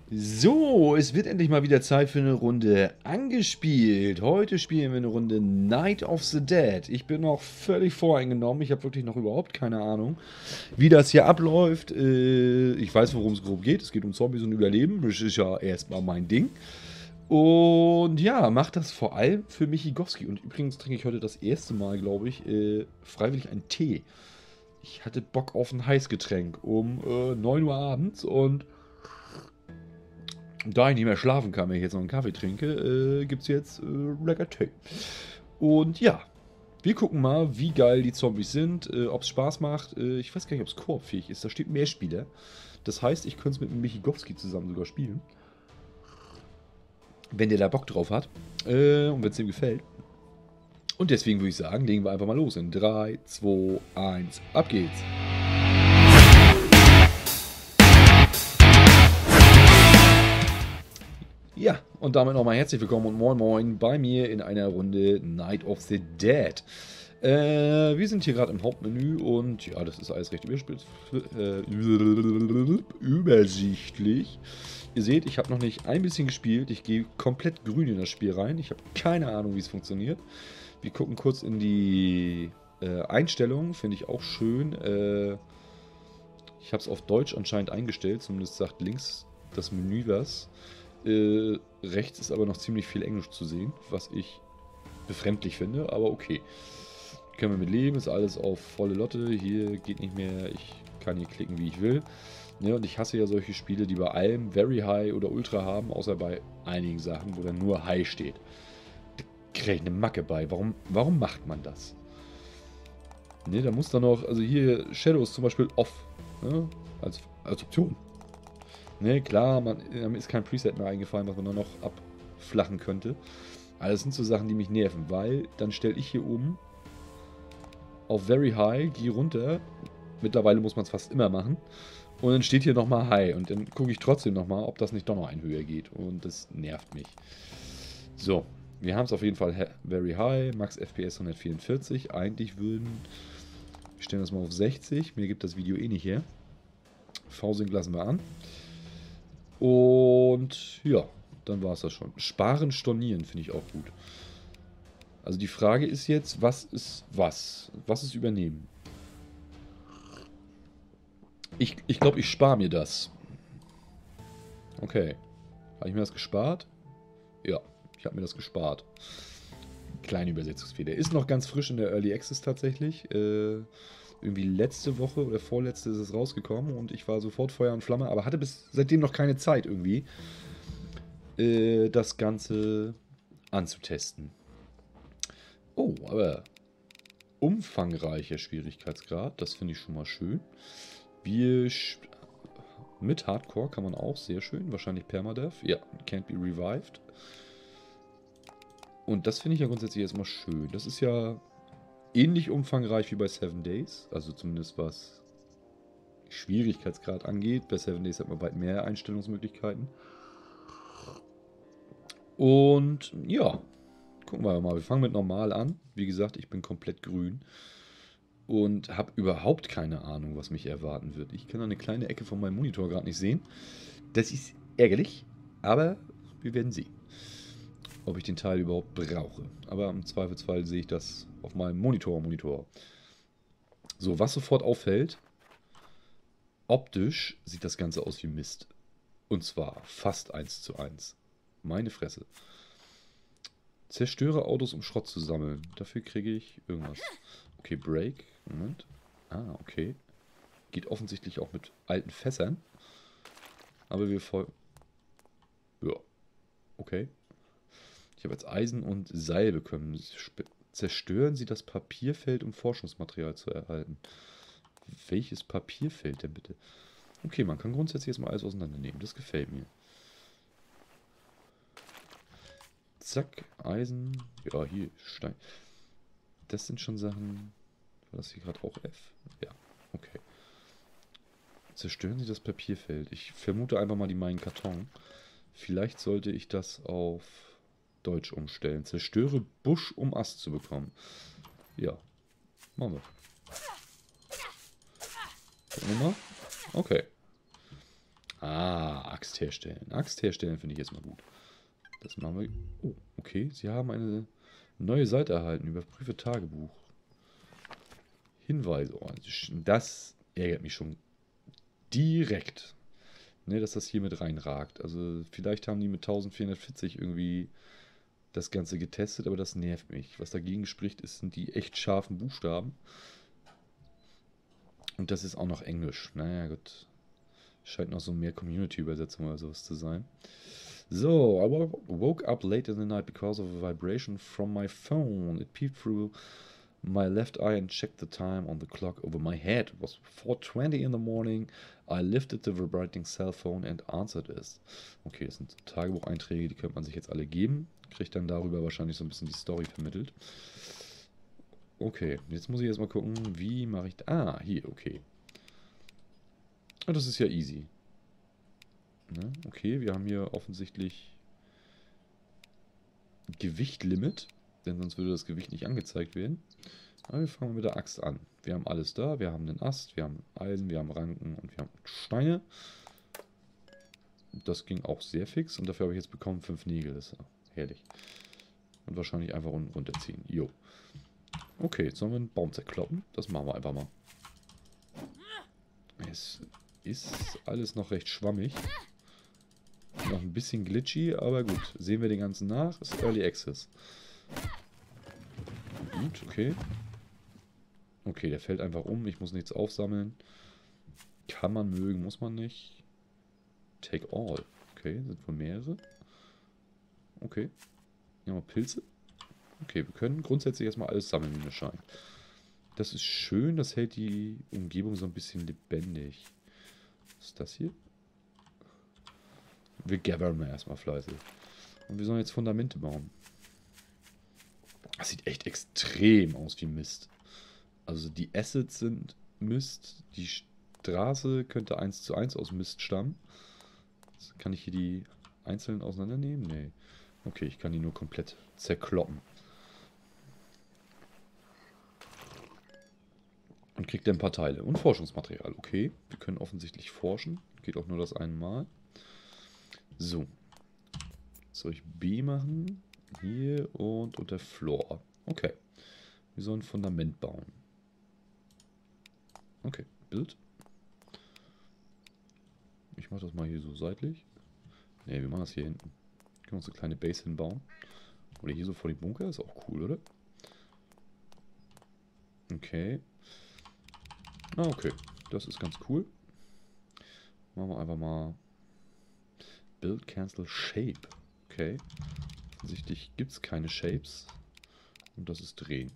So, es wird endlich mal wieder Zeit für eine Runde angespielt. Heute spielen wir eine Runde Night of the Dead. Ich bin noch völlig voreingenommen. Ich habe wirklich noch überhaupt keine Ahnung, wie das hier abläuft. Ich weiß, worum es grob geht. Es geht um Zombies und Überleben. Das ist ja erstmal mein Ding. Und ja, macht das vor allem für Michigowski. Und übrigens trinke ich heute das erste Mal, glaube ich, freiwillig einen Tee. Ich hatte Bock auf ein Heißgetränk um 9 Uhr abends und da ich nicht mehr schlafen kann, wenn ich jetzt noch einen Kaffee trinke, gibt es jetzt lecker Tee. Und ja, wir gucken mal, wie geil die Zombies sind, ob es Spaß macht. Ich weiß gar nicht, ob es koopfähig ist. Da steht Mehrspieler. Das heißt, ich könnte es mit dem Michigowski zusammen sogar spielen. Wenn der da Bock drauf hat. Und wenn es ihm gefällt. Und deswegen würde ich sagen, legen wir einfach mal los. In 3, 2, 1, ab geht's. Ja, und damit nochmal herzlich willkommen und moin moin bei mir in einer Runde Night of the Dead. Wir sind hier gerade im Hauptmenü und ja, das ist alles recht übersichtlich. Ihr seht, ich habe noch nicht ein bisschen gespielt. Ich gehe komplett grün in das Spiel rein. Ich habe keine Ahnung, wie es funktioniert. Wir gucken kurz in die Einstellungen, finde ich auch schön. Ich habe es auf Deutsch anscheinend eingestellt, zumindest sagt links das Menü was. Rechts ist aber noch ziemlich viel Englisch zu sehen, was ich befremdlich finde, aber okay. Können wir mit leben, ist alles auf volle Lotte. Hier geht nicht mehr, ich kann hier klicken, wie ich will. Ne, und ich hasse ja solche Spiele, die bei allem Very High oder Ultra haben, außer bei einigen Sachen, wo dann nur High steht. Da kriege ich eine Macke bei. Warum macht man das? Ne, da muss dann noch, also hier Shadows zum Beispiel off, ne, als Option. Ne, klar, mir ist kein Preset mehr eingefallen, was man dann noch abflachen könnte. Aber das sind so Sachen, die mich nerven, weil dann stelle ich hier oben auf Very High, gehe runter. Mittlerweile muss man es fast immer machen. Und dann steht hier nochmal High. Und dann gucke ich trotzdem nochmal, ob das nicht doch noch ein höher geht. Und das nervt mich. So, wir haben es auf jeden Fall Very High, Max FPS 144. Eigentlich wir stellen das mal auf 60. Mir gibt das Video eh nicht her. V-Sync lassen wir an. Und ja, dann war es das schon. Sparen, stornieren finde ich auch gut. Also die Frage ist jetzt, was ist was? Was ist übernehmen? Ich glaube, ich spare mir das. Okay. Habe ich mir das gespart? Ja, ich habe mir das gespart. Kleine Übersetzungsfehler. Ist noch ganz frisch in der Early Access tatsächlich. Irgendwie letzte Woche oder vorletzte ist es rausgekommen und ich war sofort Feuer und Flamme, aber hatte bis seitdem noch keine Zeit irgendwie, das Ganze anzutesten. Oh, aber umfangreicher Schwierigkeitsgrad, das finde ich schon mal schön. Mit Hardcore kann man auch, sehr schön, wahrscheinlich Permadeath. Ja, can't be revived. Und das finde ich ja grundsätzlich erstmal schön. Das ist ja ähnlich umfangreich wie bei 7 Days, also zumindest was Schwierigkeitsgrad angeht. Bei 7 Days hat man bald mehr Einstellungsmöglichkeiten. Und ja, gucken wir mal. Wir fangen mit normal an. Wie gesagt, ich bin komplett grün und habe überhaupt keine Ahnung, was mich erwarten wird. Ich kann eine kleine Ecke von meinem Monitor gerade nicht sehen. Das ist ärgerlich, aber wir werden sehen, ob ich den Teil überhaupt brauche. Aber im Zweifelsfall sehe ich das auf meinem Monitor. So, was sofort auffällt, optisch sieht das Ganze aus wie Mist. Und zwar fast 1:1. Meine Fresse. Zerstöre Autos, um Schrott zu sammeln. Dafür kriege ich irgendwas. Okay, Break. Moment. Ah, okay. Geht offensichtlich auch mit alten Fässern. Aber wir voll. Ja. Okay. Ich habe jetzt Eisen und Seil bekommen. Zerstören Sie das Papierfeld, um Forschungsmaterial zu erhalten. Welches Papierfeld denn bitte? Okay, man kann grundsätzlich jetzt mal alles auseinandernehmen. Das gefällt mir. Zack, Eisen. Ja, hier, Stein. Das sind schon Sachen. War das hier gerade auch F? Ja, okay. Zerstören Sie das Papierfeld. Ich vermute einfach mal, die meinen Karton. Vielleicht sollte ich das auf Deutsch umstellen. Zerstöre Busch, um Ast zu bekommen. Ja, machen wir. Gucken wir mal. Okay. Ah, Axt herstellen. Axt herstellen finde ich jetzt mal gut. Das machen wir. Oh, okay. Sie haben eine neue Seite erhalten. Überprüfe Tagebuch. Hinweise. Oh, das ärgert mich schon direkt. Ne, dass das hier mit reinragt. Also vielleicht haben die mit 1440 irgendwie das Ganze getestet, aber das nervt mich. Was dagegen spricht, sind die echt scharfen Buchstaben. Und das ist auch noch Englisch. Naja, gut. Scheint noch so mehr Community-Übersetzung oder sowas zu sein. So, I woke up late in the night because of a vibration from my phone. It peeped through my left eye and checked the time on the clock over my head. It was 4:20 in the morning. I lifted the vibrating cell phone and answered it. Okay, das sind Tagebucheinträge, die könnte man sich jetzt alle geben. Kriegt dann darüber wahrscheinlich so ein bisschen die Story vermittelt. Okay, jetzt muss ich erstmal gucken, wie mache ich... Ah, hier, okay. Ah, das ist ja easy. Ne? Okay, wir haben hier offensichtlich Gewichtlimit, denn sonst würde das Gewicht nicht angezeigt werden. Aber wir fangen mit der Axt an. Wir haben alles da, wir haben einen Ast, wir haben Eisen, wir haben Ranken und wir haben Steine. Das ging auch sehr fix und dafür habe ich jetzt bekommen 5 Nägel, das ist ja herrlich. Und wahrscheinlich einfach unten runterziehen. Jo. Okay, jetzt sollen wir einen Baum zerkloppen. Das machen wir einfach mal. Es ist alles noch recht schwammig. Noch ein bisschen glitchy, aber gut. Sehen wir den ganzen nach. Ist Early Access. Gut, okay. Okay, der fällt einfach um. Ich muss nichts aufsammeln. Kann man mögen, muss man nicht. Take all. Okay, sind wohl mehrere. Okay. Hier haben wir Pilze. Okay, wir können grundsätzlich erstmal alles sammeln, wie mir scheint. Das ist schön, das hält die Umgebung so ein bisschen lebendig. Was ist das hier? Wir gathern mal erstmal fleißig. Und wir sollen jetzt Fundamente bauen. Das sieht echt extrem aus wie Mist. Also die Assets sind Mist. Die Straße könnte 1:1 aus Mist stammen. Kann ich hier die einzelnen auseinandernehmen? Nee. Okay, ich kann die nur komplett zerkloppen. Und kriegt ein paar Teile. Und Forschungsmaterial. Okay, wir können offensichtlich forschen. Geht auch nur das einmal. So. Soll ich B machen? Hier und unter Floor. Okay. Wir sollen ein Fundament bauen. Okay, Bild. Ich mache das mal hier so seitlich. Ne, wir machen das hier hinten. Können wir uns eine kleine Base hinbauen. Oder hier so vor dem Bunker. Ist auch cool, oder? Okay. Ah, okay. Das ist ganz cool. Machen wir einfach mal Build Cancel Shape. Okay. Offensichtlich gibt es keine Shapes. Und das ist Drehen.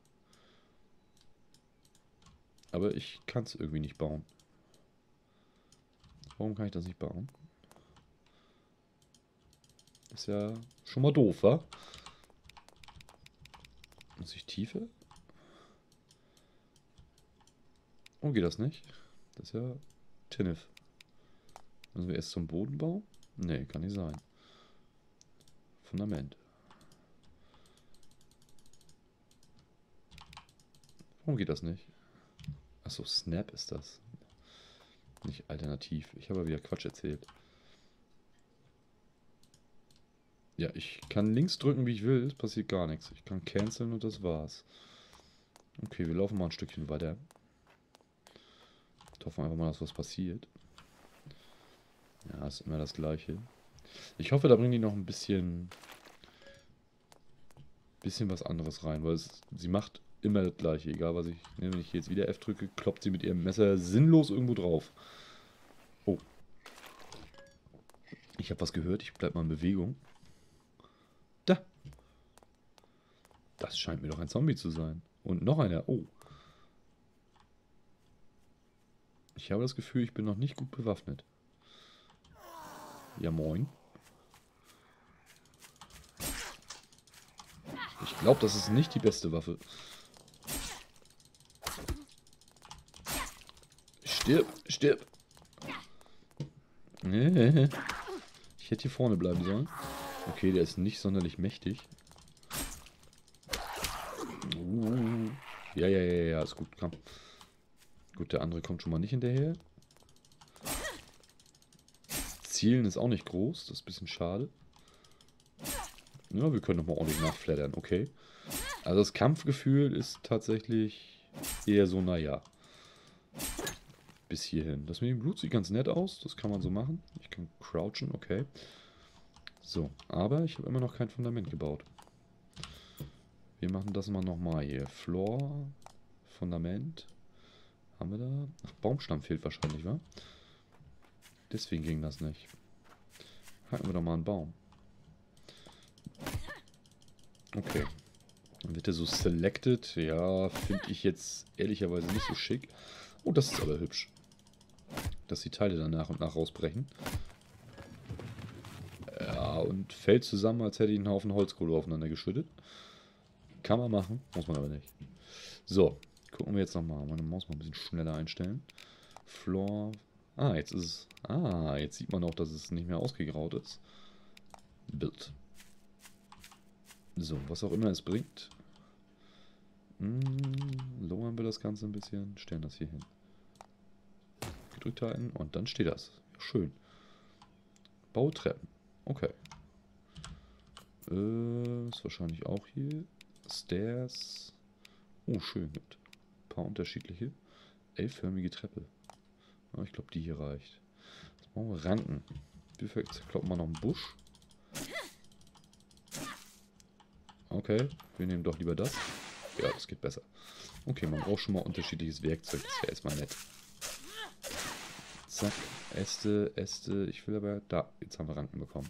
Aber ich kann es irgendwie nicht bauen. Warum kann ich das nicht bauen? Ist ja schon mal doof, wa? Muss ich Tiefe? Oh, geht das nicht? Das ist ja Tinnef. Müssen wir erst zum Boden bauen? Nee, kann nicht sein. Fundament. Warum geht das nicht? Achso, Snap ist das. Nicht alternativ. Ich habe wieder Quatsch erzählt. Ja, ich kann links drücken, wie ich will. Es passiert gar nichts. Ich kann canceln und das war's. Okay, wir laufen mal ein Stückchen weiter. Hoffen einfach mal, dass was passiert. Ja, ist immer das Gleiche. Ich hoffe, da bringen die noch ein bisschen was anderes rein, weil sie macht immer das Gleiche. Egal was ich, ne, wenn ich jetzt wieder F drücke, kloppt sie mit ihrem Messer sinnlos irgendwo drauf. Oh. Ich habe was gehört, ich bleib mal in Bewegung. Da. Das scheint mir doch ein Zombie zu sein. Und noch einer. Oh. Ich habe das Gefühl, ich bin noch nicht gut bewaffnet. Ja, moin. Ich glaube, das ist nicht die beste Waffe. Stirb, stirb. Ich hätte hier vorne bleiben sollen. Okay, der ist nicht sonderlich mächtig. Ja, ist gut, komm. Gut, der andere kommt schon mal nicht hinterher. Zielen ist auch nicht groß. Das ist ein bisschen schade. Ja, wir können nochmal ordentlich nachflattern. Okay. Also das Kampfgefühl ist tatsächlich eher so, naja. Bis hierhin. Das mit dem Blut sieht ganz nett aus. Das kann man so machen. Ich kann crouchen, okay. So, aber ich habe immer noch kein Fundament gebaut. Wir machen das mal nochmal hier. Floor, Fundament. Haben wir da? Ach, Baumstamm fehlt wahrscheinlich, wa? Deswegen ging das nicht. Hacken wir doch mal einen Baum. Okay. Dann wird er so selected. Ja, finde ich jetzt ehrlicherweise nicht so schick. Oh, das ist aber hübsch. Dass die Teile dann nach und nach rausbrechen. Ja, und fällt zusammen, als hätte ich einen Haufen Holzkohle aufeinander geschüttet. Kann man machen, muss man aber nicht. So, gucken wir jetzt nochmal. Meine Maus mal ein bisschen schneller einstellen. Floor. Ah, jetzt ist es. Ah, jetzt sieht man auch, dass es nicht mehr ausgegraut ist. Build. So, was auch immer es bringt. Lowern wir das Ganze ein bisschen. Stellen das hier hin. Gedrückt halten und dann steht das. Ja, schön. Bautreppen. Okay. Ist wahrscheinlich auch hier. Stairs. Oh, schön. Mit ein paar unterschiedliche. L-förmige Treppe. Ja, ich glaube, die hier reicht. Jetzt machen wir Ranken. Perfekt. Kloppen wir noch einen Busch. Okay, wir nehmen doch lieber das. Ja, das geht besser. Okay, man braucht schon mal unterschiedliches Werkzeug. Das wäre erstmal nett. Zack, Äste, Äste. Ich will aber... Da, jetzt haben wir Ranken bekommen.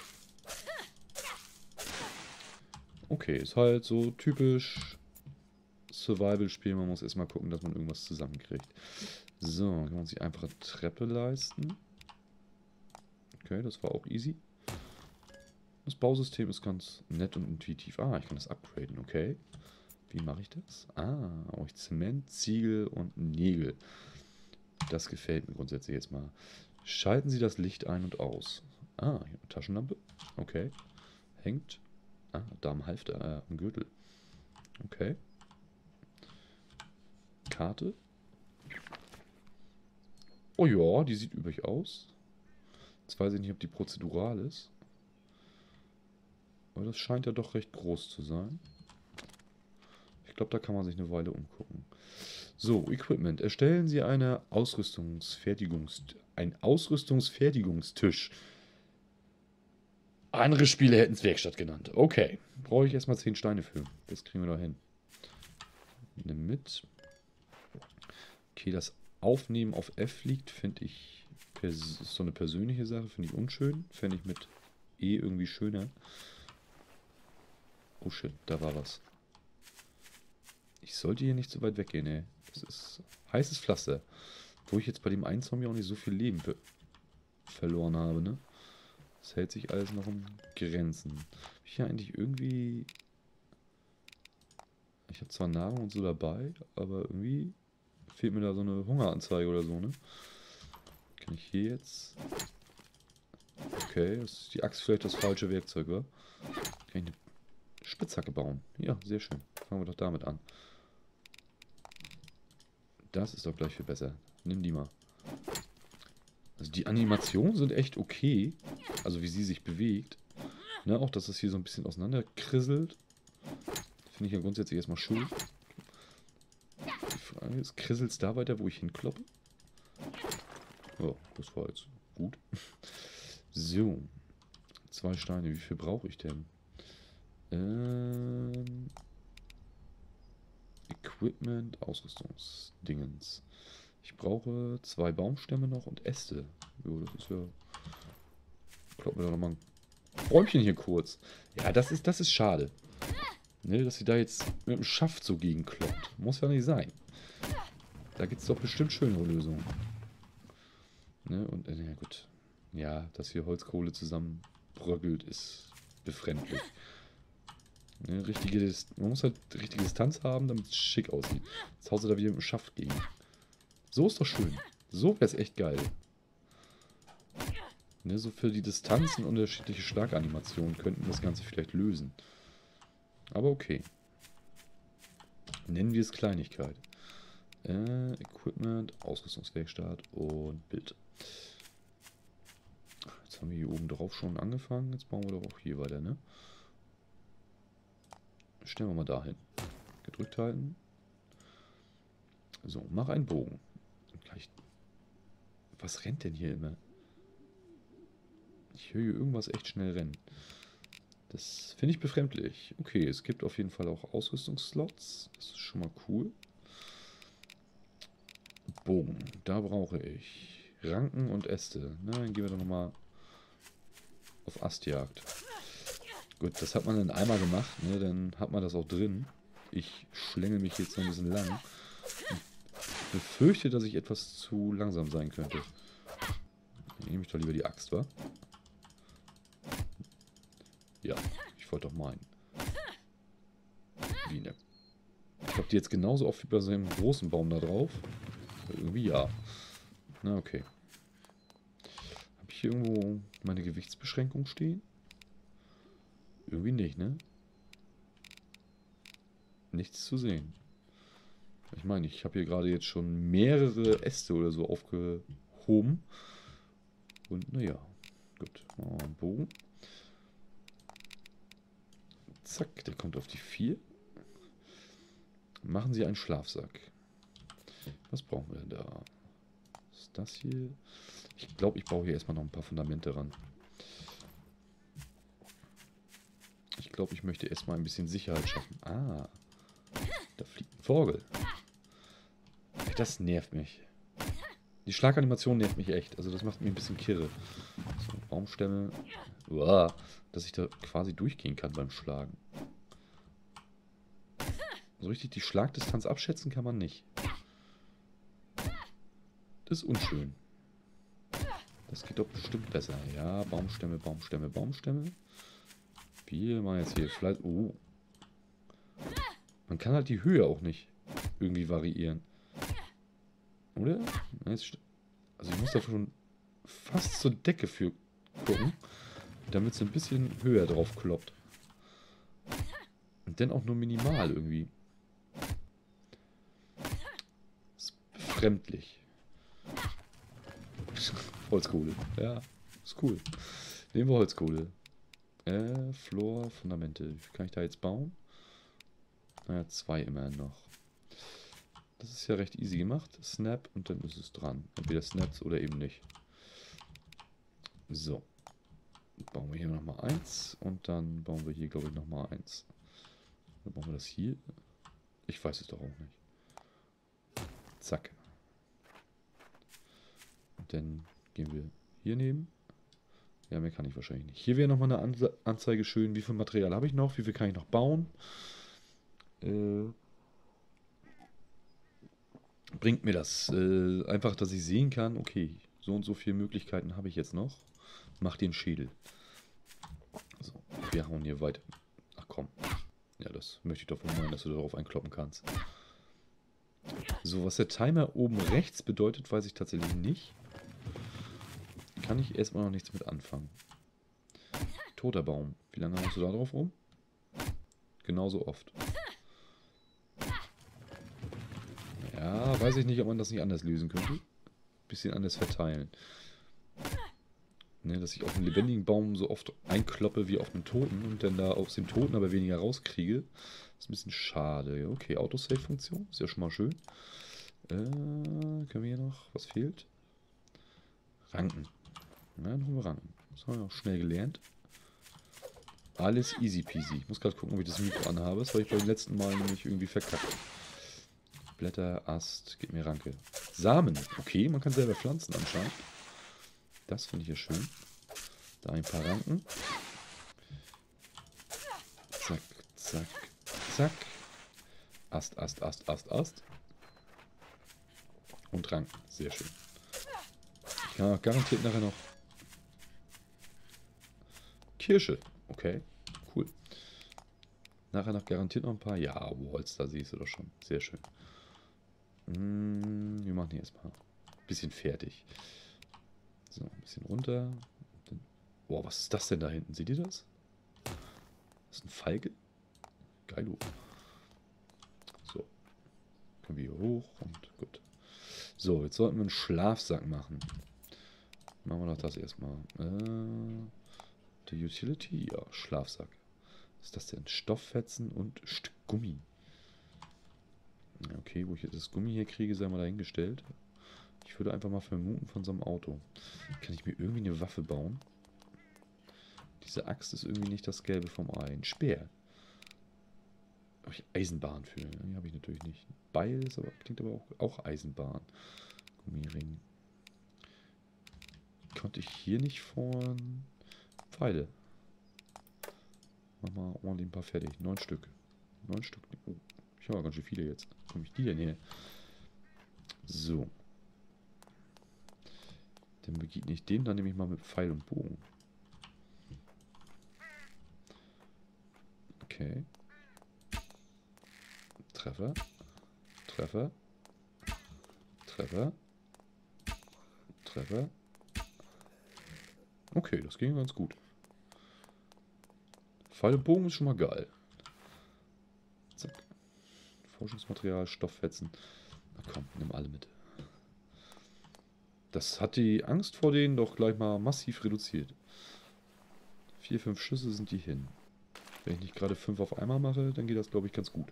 Okay, ist halt so typisch Survival-Spiel. Man muss erstmal gucken, dass man irgendwas zusammenkriegt. So, kann man sich einfach eine Treppe leisten. Okay, das war auch easy. Das Bausystem ist ganz nett und intuitiv. Ah, ich kann das upgraden, okay. Wie mache ich das? Ah, brauche ich Zement, Ziegel und Nägel. Das gefällt mir grundsätzlich jetzt mal. Schalten Sie das Licht ein und aus. Ah, hier eine Taschenlampe. Okay. Hängt. Ah, da am Halfter, am Gürtel. Okay. Karte. Oh ja, die sieht übrig aus. Jetzt weiß ich nicht, ob die prozedural ist. Aber das scheint ja doch recht groß zu sein. Ich glaube, da kann man sich eine Weile umgucken. So, Equipment. Erstellen Sie einen Ausrüstungsfertigungstisch. Andere Spiele hätten es Werkstatt genannt. Okay. Brauche ich erstmal 10 Steine für. Das kriegen wir doch hin. Nimm mit. Okay, das Aufnehmen auf F liegt, finde ich, ist so eine persönliche Sache, finde ich unschön. Fände ich mit E irgendwie schöner. Oh shit, da war was. Ich sollte hier nicht so weit weggehen, ey. Das ist heißes Pflaster. Wo ich jetzt bei dem einen Zombie auch nicht so viel Leben verloren habe, ne? Das hält sich alles noch in Grenzen. Hab ich hier eigentlich irgendwie... Ich habe zwar Nahrung und so dabei, aber irgendwie fehlt mir da so eine Hungeranzeige oder so, ne? Kann ich hier jetzt... Okay, das ist die Axt vielleicht das falsche Werkzeug, oder? Kann ich eine Spitzhacke bauen? Ja, sehr schön. Fangen wir doch damit an. Das ist doch gleich viel besser. Nimm die mal. Also die Animationen sind echt okay. Also wie sie sich bewegt. Ne, auch dass es hier so ein bisschen auseinanderkrisselt. Finde ich ja grundsätzlich erstmal schön. Die Frage ist, krisselt es da weiter, wo ich hinkloppe? Oh, das war jetzt gut. So. 2 Steine. Wie viel brauche ich denn? Equipment, Ausrüstungsdingens. Ich brauche 2 Baumstämme noch und Äste. Jo, das ist ja... Kloppen wir doch nochmal ein Bäumchen hier kurz. Ja, das ist schade. Ne, dass sie da jetzt mit dem Schaft so gegenkloppt. Muss ja nicht sein. Da gibt es doch bestimmt schönere Lösungen. Ne, und, ja gut. Ja, dass hier Holzkohle zusammenbröckelt, ist befremdlich. Ne, man muss halt richtige Distanz haben, damit es schick aussieht. Jetzt haust du da wieder mit dem Schaft gegen. So ist doch schön. So wäre es echt geil. Ne, so für die Distanzen unterschiedliche Schlaganimationen könnten das Ganze vielleicht lösen. Aber okay. Nennen wir es Kleinigkeit. Equipment, Ausrüstungswerkstatt und Bild. Jetzt haben wir hier oben drauf schon angefangen. Jetzt bauen wir doch auch hier weiter, ne? Stellen wir mal dahin. Gedrückt halten. So, mach einen Bogen. Was rennt denn hier immer? Ich höre hier irgendwas echt schnell rennen. Das finde ich befremdlich. Okay, es gibt auf jeden Fall auch Ausrüstungsslots. Das ist schon mal cool. Bogen, da brauche ich Ranken und Äste. Na, dann gehen wir doch nochmal auf Astjagd. Gut, das hat man dann einmal gemacht, ne? Dann hat man das auch drin. Ich schlängel mich jetzt noch ein bisschen lang. Ich befürchte, dass ich etwas zu langsam sein könnte. Dann nehme ich doch lieber die Axt, wa? Ja, ich wollte doch meinen. Wie ne? Ich glaube, die jetzt genauso oft wie bei so einem großen Baum da drauf. Irgendwie ja. Na, okay. Habe ich hier irgendwo meine Gewichtsbeschränkung stehen? Irgendwie nicht, ne? Nichts zu sehen. Ich meine, ich habe hier gerade jetzt schon mehrere Äste oder so aufgehoben. Und naja, gut. Machen wir mal einen Bogen. Zack, der kommt auf die 4. Machen Sie einen Schlafsack. Was brauchen wir denn da? Was ist das hier? Ich glaube, ich brauche hier erstmal noch ein paar Fundamente ran. Ich glaube, ich möchte erstmal ein bisschen Sicherheit schaffen. Ah, da fliegt ein Vogel. Das nervt mich. Die Schlaganimation nervt mich echt. Also das macht mir ein bisschen kirre. So, Baumstämme. Uah, dass ich da quasi durchgehen kann beim Schlagen. So richtig die Schlagdistanz abschätzen kann man nicht. Das ist unschön. Das geht doch bestimmt besser. Ja, Baumstämme, Baumstämme, Baumstämme. Wir machen jetzt hier vielleicht... Oh. Man kann halt die Höhe auch nicht irgendwie variieren. Oder? Also ich muss da schon fast zur Decke für gucken, damit es ein bisschen höher drauf kloppt. Und dann auch nur minimal irgendwie. Das ist befremdlich. Holzkohle. Ja, ist cool. Nehmen wir Holzkohle. Floor, Fundamente. Wie viel kann ich da jetzt bauen? Naja, 2 immerhin noch. Das ist ja recht easy gemacht. Snap und dann ist es dran. Entweder snaps oder eben nicht. So. Bauen wir hier nochmal 1 und dann bauen wir hier, glaube ich, nochmal 1. Dann bauen wir das hier. Ich weiß es doch auch nicht. Zack. Und dann gehen wir hier neben. Ja, mehr kann ich wahrscheinlich nicht. Hier wäre nochmal eine Anzeige schön. Wie viel Material habe ich noch? Wie viel kann ich noch bauen? Bringt mir das einfach, dass ich sehen kann, okay, so und so viele Möglichkeiten habe ich jetzt noch. Mach den Schädel. So, wir hauen hier weiter. Ach komm. Ja, das möchte ich doch wohl meinen, dass du darauf einkloppen kannst. So, was der Timer oben rechts bedeutet, weiß ich tatsächlich nicht. Kann ich erstmal noch nichts mit anfangen. Toter Baum. Wie lange hast du da drauf rum? Genauso oft. Ja, weiß ich nicht, ob man das nicht anders lösen könnte. Bisschen anders verteilen. Ne, dass ich auf einen lebendigen Baum so oft einkloppe wie auf einen toten und dann da aus dem Toten aber weniger rauskriege. Ist ein bisschen schade. Okay, Autosave-Funktion. Ist ja schon mal schön. Können wir hier noch... Was fehlt? Ranken. Ja, dann holen wir Ranken. Das haben wir auch schnell gelernt. Alles easy peasy. Ich muss gerade gucken, ob ich das Mikro anhabe. Das habe ich beim letzten Mal nämlich irgendwie verkackt. Blätter, Ast, gib mir Ranke. Samen. Okay, man kann selber pflanzen anscheinend. Das finde ich ja schön. Da ein paar Ranken. Zack, zack, zack. Ast, Ast, Ast, Ast, Ast. Und Ranken. Sehr schön. Ich kann auch garantiert nachher noch... Kirsche. Okay, cool. Nachher noch garantiert noch ein paar. Ja, Holz, da siehst du doch schon. Sehr schön. Wir machen hier erstmal ein bisschen fertig. So, ein bisschen runter. Boah, was ist das denn da hinten? Seht ihr das? Das ist ein Feige? Geilo. So. Können wir hier hoch und gut. So, jetzt sollten wir einen Schlafsack machen. Machen wir doch das erstmal. Der Utility? Ja, Schlafsack. Was ist das denn? Stofffetzen und Stück Gummi. Okay, wo ich jetzt das Gummi hier kriege, sei mal dahingestellt. Ich würde einfach mal vermuten von so einem Auto. Kann ich mir irgendwie eine Waffe bauen? Diese Axt ist irgendwie nicht das Gelbe vom Ei. Ein Speer. Habe ich Eisenbahn für? Nee, habe ich natürlich nicht. Beil ist aber, klingt aber auch Eisenbahn. Gummiring. Konnte ich hier nicht von... Pfeile. Mach mal ordentlich ein paar fertig. 9 Stück. 9 Stück. Oh, ich habe ganz schön viele jetzt. Wo komme ich die denn her? So. Dann begegne ich den, dann nehme ich mal mit Pfeil und Bogen. Okay. Treffer. Treffer. Treffer. Treffer. Okay, das ging ganz gut. Pfeil und Bogen ist schon mal geil. Zack. Forschungsmaterial, Stofffetzen. Na komm, nimm alle mit. Das hat die Angst vor denen doch gleich mal massiv reduziert. 4, 5 Schüsse sind die hin. Wenn ich nicht gerade 5 auf einmal mache, dann geht das, glaube ich, ganz gut.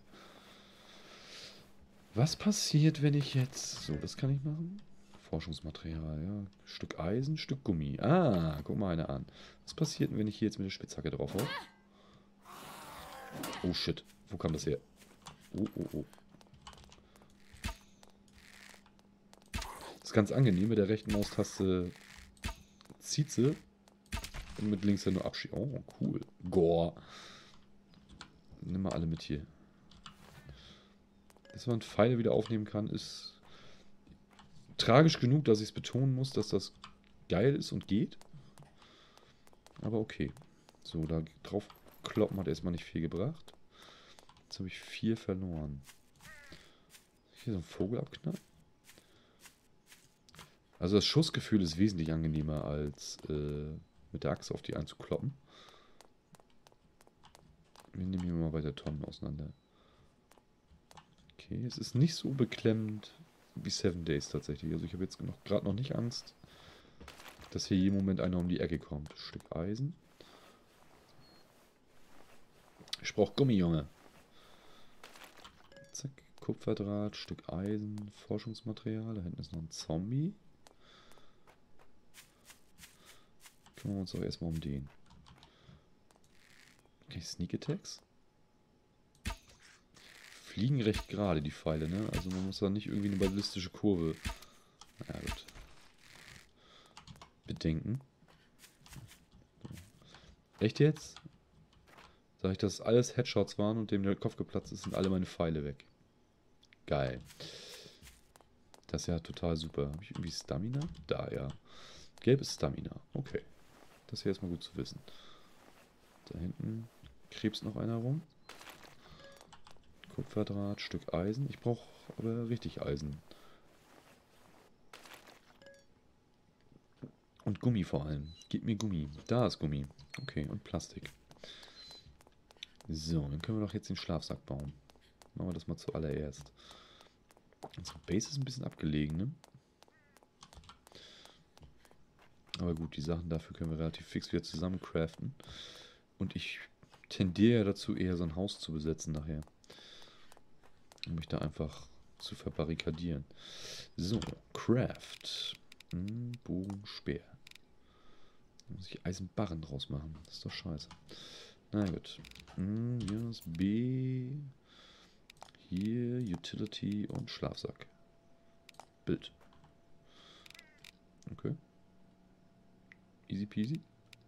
Was passiert, wenn ich jetzt... So, das kann ich machen. Forschungsmaterial, ja. Stück Eisen, Stück Gummi. Ah, guck mal eine an. Was passiert, wenn ich hier jetzt mit der Spitzhacke drauf hau? Oh, shit. Wo kam das her? Oh, oh, oh. Das ist ganz angenehm. Mit der rechten Maustaste zieht sie. Und mit links ja nur abschieben. Oh, cool. Gore. Nimm mal alle mit hier. Dass man Pfeile wieder aufnehmen kann, ist tragisch genug, dass ich es betonen muss, dass das geil ist und geht. Aber okay. So, da drauf kloppen hat erstmal nicht viel gebracht. Jetzt habe ich 4 verloren. Hier so ein Vogel abknallen. Also das Schussgefühl ist wesentlich angenehmer, als mit der Axt auf die einzukloppen. Wir nehmen hier mal weiter Tonnen auseinander. Okay, es ist nicht so beklemmend wie 7 Days tatsächlich. Also ich habe jetzt gerade noch nicht Angst, dass hier jeden Moment einer um die Ecke kommt. Stück Eisen. Ich brauche Gummi, Junge. Zack, Kupferdraht, Stück Eisen, Forschungsmaterial. Da hinten ist noch ein Zombie. Kümmern wir uns auch erstmal um den. Okay, Sneak Attacks. Fliegen recht gerade, die Pfeile, ne? Also man muss da nicht irgendwie eine ballistische Kurve... Na gut. Bedenken. Echt jetzt? Sag ich, dass alles Headshots waren und dem der Kopf geplatzt ist, sind alle meine Pfeile weg. Geil. Das ist ja total super. Habe ich irgendwie Stamina? Da, ja. Gelbes Stamina. Okay. Das hier ist mal gut zu wissen. Da hinten krebst noch einer rum. Kupferdraht, Stück Eisen. Ich brauche aber richtig Eisen. Und Gummi vor allem. Gib mir Gummi. Da ist Gummi. Okay, und Plastik. So, dann können wir doch jetzt den Schlafsack bauen. Machen wir das mal zuallererst. Unsere Base ist ein bisschen abgelegen, ne? Aber gut, die Sachen dafür können wir relativ fix wieder zusammen craften. Und ich tendiere dazu, eher so ein Haus zu besetzen nachher. Um mich da einfach zu verbarrikadieren. So, Craft. Bogen, Speer. Da muss ich Eisenbarren draus machen. Das ist doch scheiße. Na gut. Hier ist B. Hier Utility und Schlafsack. Bild. Okay. Easy peasy.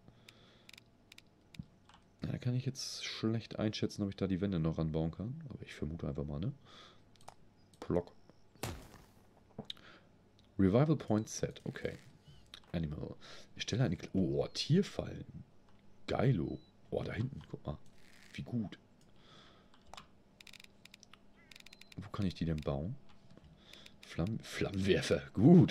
Na, da kann ich jetzt schlecht einschätzen, ob ich da die Wände noch ranbauen kann. Aber ich vermute einfach mal, ne? Plock. Revival Point Set. Okay. Animal. Ich stelle eine... Oh, Tierfallen. Geilo. Oh, da hinten. Guck mal. Wie gut. Wo kann ich die denn bauen? Flammenwerfer. Gut.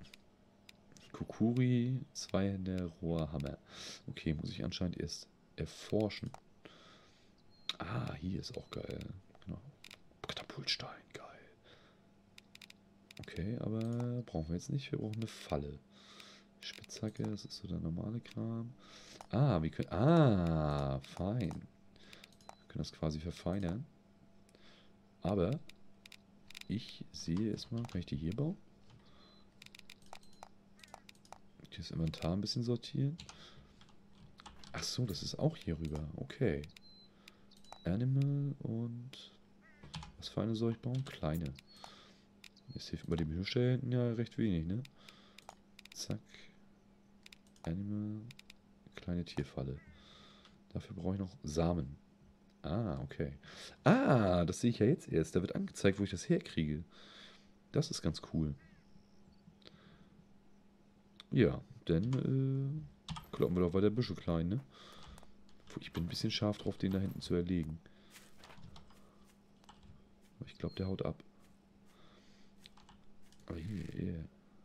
Kukuri, Zweihänder, Rohrhammer. Okay, muss ich anscheinend erst erforschen. Ah, hier ist auch geil. Genau. Katapultstein, geil. Okay, aber brauchen wir jetzt nicht. Wir brauchen eine Falle. Spitzhacke, das ist so der normale Kram. Ah, wir können... Ah, fein. Wir können das quasi verfeinern. Aber ich sehe erstmal... Kann ich die hier bauen? Das Inventar ein bisschen sortieren. Ach so, das ist auch hier rüber. Okay. Animal und... Was für eine soll ich bauen? Kleine. Das hilft bei dem Hirschstell hinten ja recht wenig, ne? Zack. Animal. Kleine Tierfalle. Dafür brauche ich noch Samen. Ah, okay. Ah, das sehe ich ja jetzt erst. Da wird angezeigt, wo ich das herkriege. Das ist ganz cool. Ja, dann kloppen wir doch weiter Büsche klein, ne? Puh, ich bin ein bisschen scharf drauf, den da hinten zu erlegen. Aber ich glaube, der haut ab. Aber hier.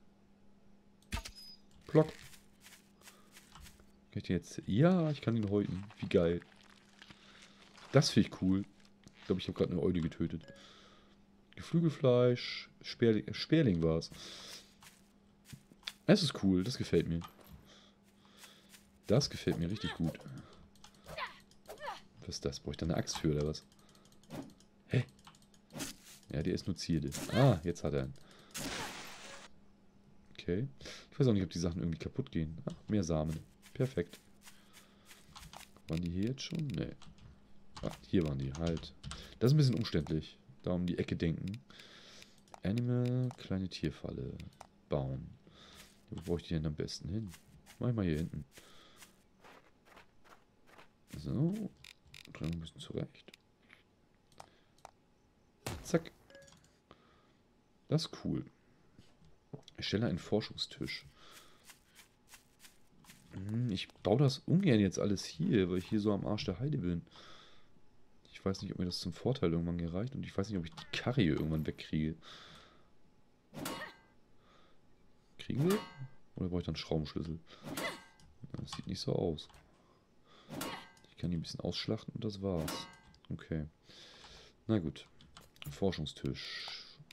Plock. Kann ich den jetzt... Ja, ich kann ihn häuten. Wie geil. Das finde ich cool. Ich glaube, ich habe gerade eine Eule getötet. Geflügelfleisch. Sperling war es. Das ist cool. Das gefällt mir. Das gefällt mir richtig gut. Was ist das? Brauche ich da eine Axt für oder was? Hä? Ja, der ist nur Zierde. Ah, jetzt hat er einen. Okay. Ich weiß auch nicht, ob die Sachen irgendwie kaputt gehen. Ach, mehr Samen. Perfekt. Waren die hier jetzt schon? Nee. Ach, hier waren die. Halt. Das ist ein bisschen umständlich. Da um die Ecke denken. Animal, kleine Tierfalle. Bauen. Wo brauche ich die denn am besten hin? Mach ich mal hier hinten. So. Drehen ein bisschen zurecht. Zack. Das ist cool. Ich stelle einen Forschungstisch. Ich baue das ungern jetzt alles hier, weil ich hier so am Arsch der Heide bin. Ich weiß nicht, ob mir das zum Vorteil irgendwann gereicht und ich weiß nicht, ob ich die Karre hier irgendwann wegkriege. Kriegen wir? Oder brauche ich dann einen Schraubenschlüssel? Das sieht nicht so aus. Ich kann die ein bisschen ausschlachten und das war's. Okay. Na gut. Forschungstisch.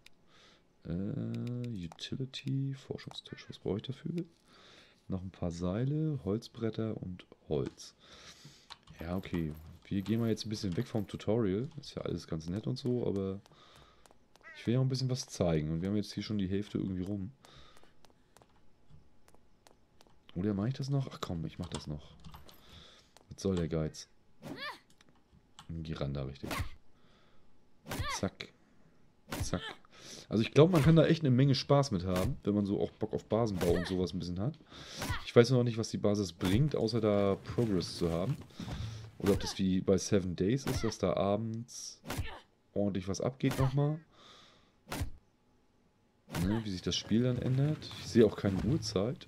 Utility, Forschungstisch. Was brauche ich dafür? Noch ein paar Seile, Holzbretter und Holz. Ja, okay. Wir gehen mal jetzt ein bisschen weg vom Tutorial. Ist ja alles ganz nett und so, aber ich will ja auch ein bisschen was zeigen. Und wir haben jetzt hier schon die Hälfte irgendwie rum. Oder mache ich das noch? Ach komm, ich mache das noch. Was soll der Geiz? Ein Giranda, richtig. Zack. Zack. Also ich glaube, man kann da echt eine Menge Spaß mit haben, wenn man so auch Bock auf Basenbau und sowas ein bisschen hat. Ich weiß noch nicht, was die Basis bringt, außer da Progress zu haben. Oder ob das wie bei 7 Days ist, dass da abends ordentlich was abgeht nochmal. Ne, wie sich das Spiel dann ändert. Ich sehe auch keine Uhrzeit.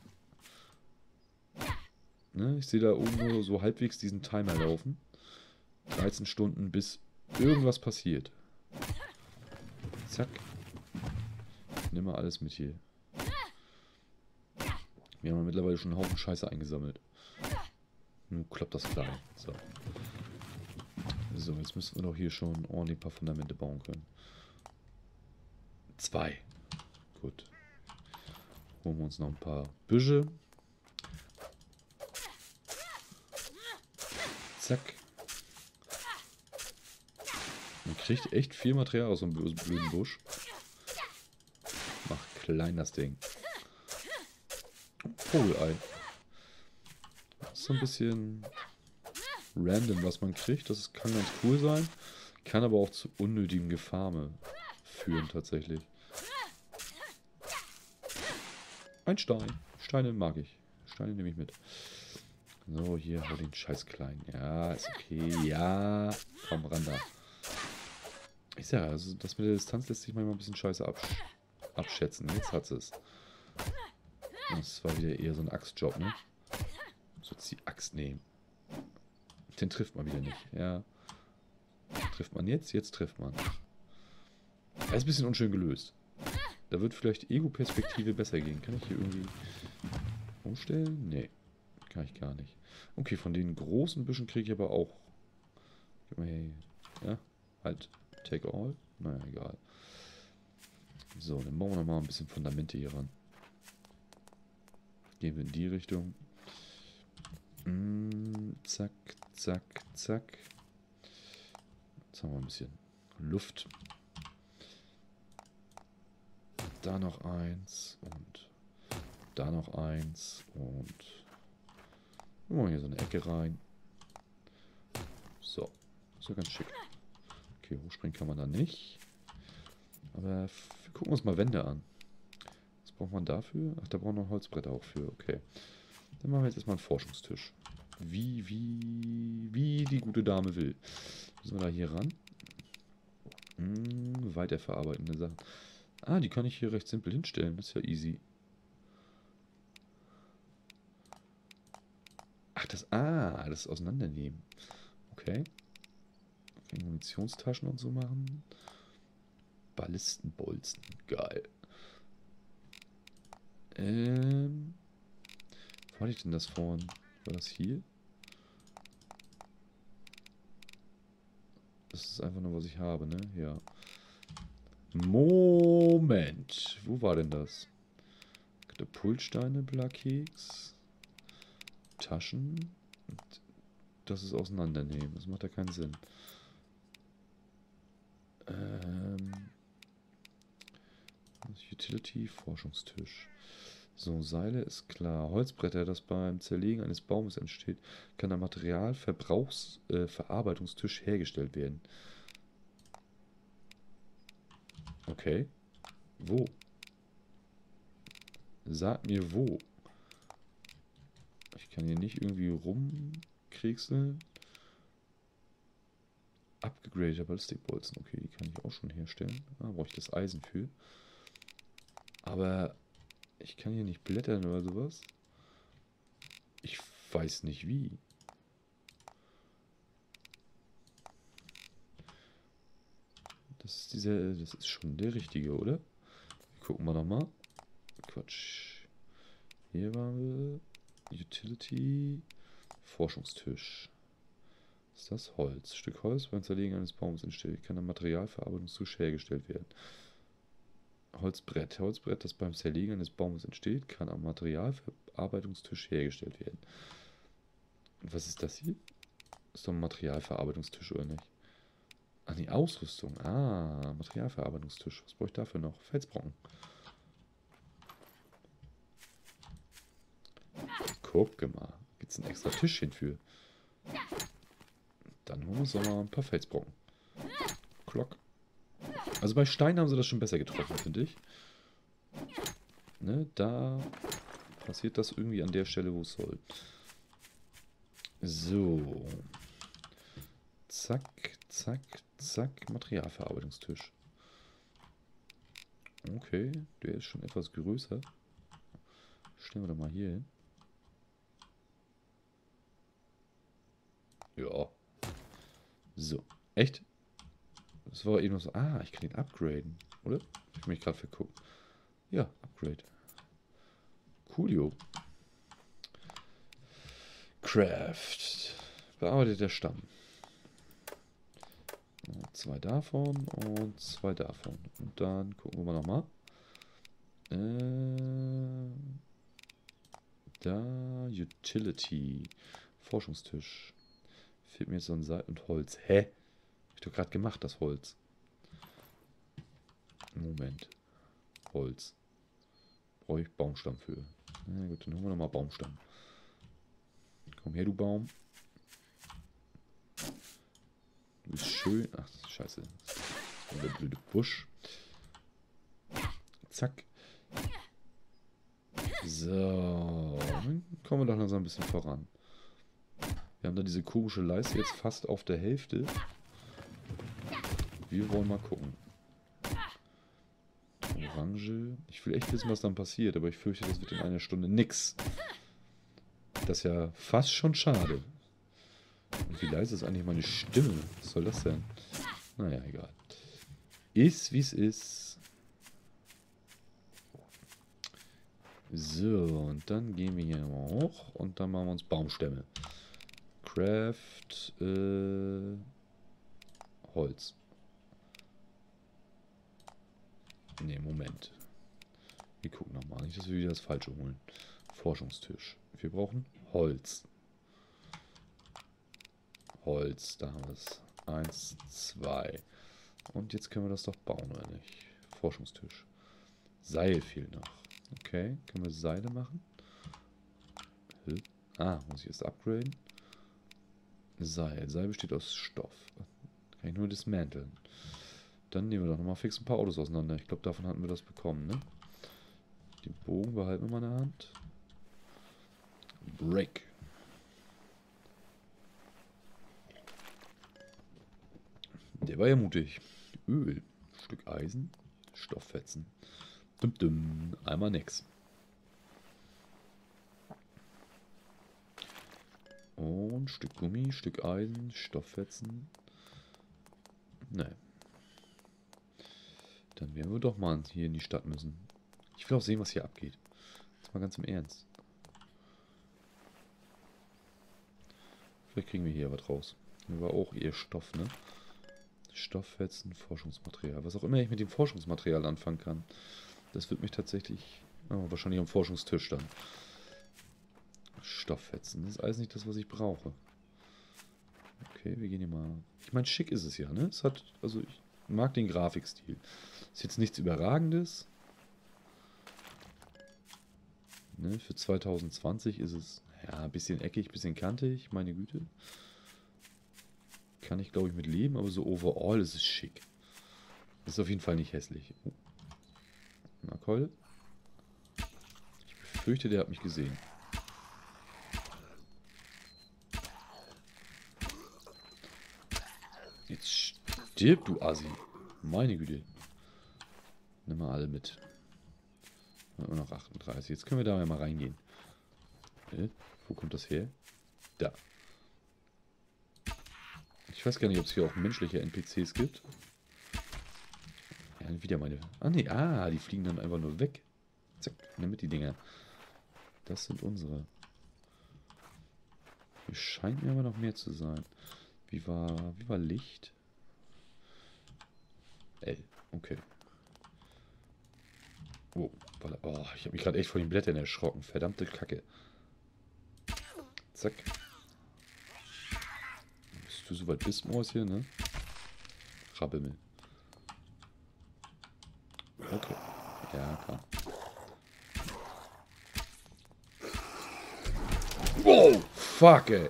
Ne, ich sehe da oben nur so halbwegs diesen Timer laufen. 13 Stunden, bis irgendwas passiert. Zack. Ich nehme mal alles mit hier. Wir haben ja mittlerweile schon einen Haufen Scheiße eingesammelt. Nun klappt das klein. So. So, jetzt müssen wir doch hier schon ordentlich ein paar Fundamente bauen können. 2. Gut. Holen wir uns noch ein paar Büsche. Zack. Man kriegt echt viel Material aus so einem blöden Busch. Mach klein das Ding. Vogelei. Das ist so ein bisschen random, was man kriegt. Das kann ganz cool sein. Kann aber auch zu unnötigem Gefame führen, tatsächlich. Ein Stein. Steine mag ich. Steine nehme ich mit. So, hier, hol den Scheiß klein. Ja, ist okay. Ja, komm ran da. Ich sag, also das mit der Distanz lässt sich manchmal ein bisschen scheiße abschätzen. Jetzt hat es. Das war wieder eher so ein Axtjob, ne? So jetzt die Axt nehmen. Den trifft man wieder nicht. Ja. Trifft man jetzt? Jetzt trifft man. Er ist ein bisschen unschön gelöst. Da wird vielleicht Ego-Perspektive besser gehen. Kann ich hier irgendwie umstellen? Nee. Kann ich gar nicht. Okay, von den großen Büschen kriege ich aber auch. Gib mal her. Ja, halt. Take all. Naja, egal. So, dann bauen wir nochmal ein bisschen Fundamente hier ran. Gehen wir in die Richtung. Zack, zack, zack. Jetzt haben wir ein bisschen Luft. Da noch eins und da noch eins und machen wir hier so eine Ecke rein. So, so ganz schick. Okay, hochspringen kann man da nicht. Aber wir gucken uns mal Wände an. Was braucht man dafür? Ach, da braucht man Holzbretter auch für. Okay. Dann machen wir jetzt erstmal einen Forschungstisch. Wie die gute Dame will. Müssen wir da hier ran? Weiterverarbeitende Sachen. Ah, die kann ich hier recht simpel hinstellen. Das ist ja easy. Ach, das auseinandernehmen. Okay. Munitionstaschen und so machen. Ballistenbolzen. Geil. Wo hatte ich denn das vorhin? War das hier? Das ist einfach nur, was ich habe, ne? Ja. Moment. Wo war denn das? Katapultsteine, Blackkeks. Taschen. Und das ist auseinandernehmen. Das macht ja keinen Sinn. Utility, Forschungstisch. So, Seile ist klar. Holzbretter, das beim Zerlegen eines Baumes entsteht, kann am Materialverarbeitungstisch hergestellt werden. Okay. Wo? Sag mir wo. Ich kann hier nicht irgendwie rumkriegseln. Abgegradeter Ballistikbolzen. Okay, die kann ich auch schon herstellen. Da brauche ich das Eisen für. Aber ich kann hier nicht blättern oder sowas. Ich weiß nicht wie. Das ist schon der richtige, oder? Gucken wir nochmal. Quatsch. Hier waren wir. Utility. Forschungstisch. Was ist das? Holz. Stück Holz beim Zerlegen eines Baums entsteht. Kann am Materialverarbeitungstisch hergestellt werden. Holzbrett. Holzbrett, das beim Zerlegen eines Baumes entsteht, kann am Materialverarbeitungstisch hergestellt werden. Und was ist das hier? Ist doch ein Materialverarbeitungstisch, oder nicht? Ah, die Ausrüstung. Ah, Materialverarbeitungstisch. Was brauche ich dafür noch? Felsbrocken. Guck mal. Gibt es ein extra Tischchen für? Dann holen wir uns doch mal ein paar Felsbrocken. Klock. Also bei Stein haben sie das schon besser getroffen, finde ich. Ne, da passiert das irgendwie an der Stelle, wo es soll. So. Zack, zack, zack. Materialverarbeitungstisch. Okay, der ist schon etwas größer. Stellen wir doch mal hier hin. Ja. So. Echt? Das war eben noch so. Ah, ich kann ihn upgraden. Oder? Hab ich mich gerade verguckt. Ja, Upgrade. Coolio. Craft. Bearbeiteter Stamm. 2 davon und 2 davon. Und dann gucken wir mal nochmal. Da, Utility. Forschungstisch. Fehlt mir jetzt so ein Seil und Holz. Hä? Hab ich doch gerade gemacht, das Holz. Moment. Holz. Brauche ich Baumstamm für. Na gut, dann holen wir nochmal Baumstamm. Komm her, du Baum. Du bist schön. Ach, scheiße. Der blöde Busch. Zack. So. Dann kommen wir doch langsam ein bisschen voran. Wir haben da diese komische Leiste jetzt fast auf der Hälfte. Wir wollen mal gucken. Orange. Ich will echt wissen, was dann passiert, aber ich fürchte, das wird in einer Stunde nix. Das ist ja fast schon schade. Und wie leise ist eigentlich meine Stimme? Was soll das denn? Naja, egal. Ist, wie es ist. So, und dann gehen wir hier mal hoch und dann machen wir uns Baumstämme. Craft, Holz. Ne, Moment. Wir gucken nochmal. Nicht, dass wir wieder das Falsche holen. Forschungstisch. Wir brauchen Holz. Holz, da haben wir es. 1, 2. Und jetzt können wir das doch bauen, oder nicht? Forschungstisch. Seil fehlt noch. Okay, können wir Seile machen? Ah, muss ich erst upgraden? Seil. Seil besteht aus Stoff. Kann ich nur dismanteln. Dann nehmen wir doch nochmal fix ein paar Autos auseinander. Ich glaube, davon hatten wir das bekommen, ne? Den Bogen behalten wir mal in der Hand. Break. Der war ja mutig. Öl. Stück Eisen. Stofffetzen. Dum dum. Einmal nix. Und Stück Gummi, Stück Eisen, Stofffetzen. Ne. Dann werden wir doch mal hier in die Stadt müssen. Ich will auch sehen, was hier abgeht. Jetzt mal ganz im Ernst. Vielleicht kriegen wir hier was raus. Hier war auch ihr Stoff, ne? Stofffetzen, Forschungsmaterial. Was auch immer ich mit dem Forschungsmaterial anfangen kann. Das wird mich tatsächlich... Oh, wahrscheinlich am Forschungstisch dann. Stofffetzen. Das ist alles nicht das, was ich brauche. Okay, wir gehen hier mal... Ich meine, schick ist es ja, ne? Es hat... Also, ich mag den Grafikstil. Ist jetzt nichts Überragendes. Ne? Für 2020 ist es... Ja, ein bisschen eckig, ein bisschen kantig. Meine Güte. Kann ich, glaube ich, mit leben, aber so overall ist es schick. Ist auf jeden Fall nicht hässlich. Oh. Na, Keule. Ich befürchte, der hat mich gesehen. Jetzt stirb, du Assi. Meine Güte. Nimm mal alle mit. Nur noch 38. Jetzt können wir da mal reingehen. Wo kommt das her? Da. Ich weiß gar nicht, ob es hier auch menschliche NPCs gibt. Ja, wieder meine... Ah, nee. Ah, die fliegen dann einfach nur weg. Zack, nimm mit die Dinger. Das sind unsere. Hier scheint mir aber noch mehr zu sein. Wie war Licht? L. Okay. Oh, ich habe mich gerade echt vor den Blättern erschrocken. Verdammte Kacke. Zack. Bis du soweit bist, Mäuschen, ne? Rabimmel. Okay. Ja, klar. Wow! Fuck, ey.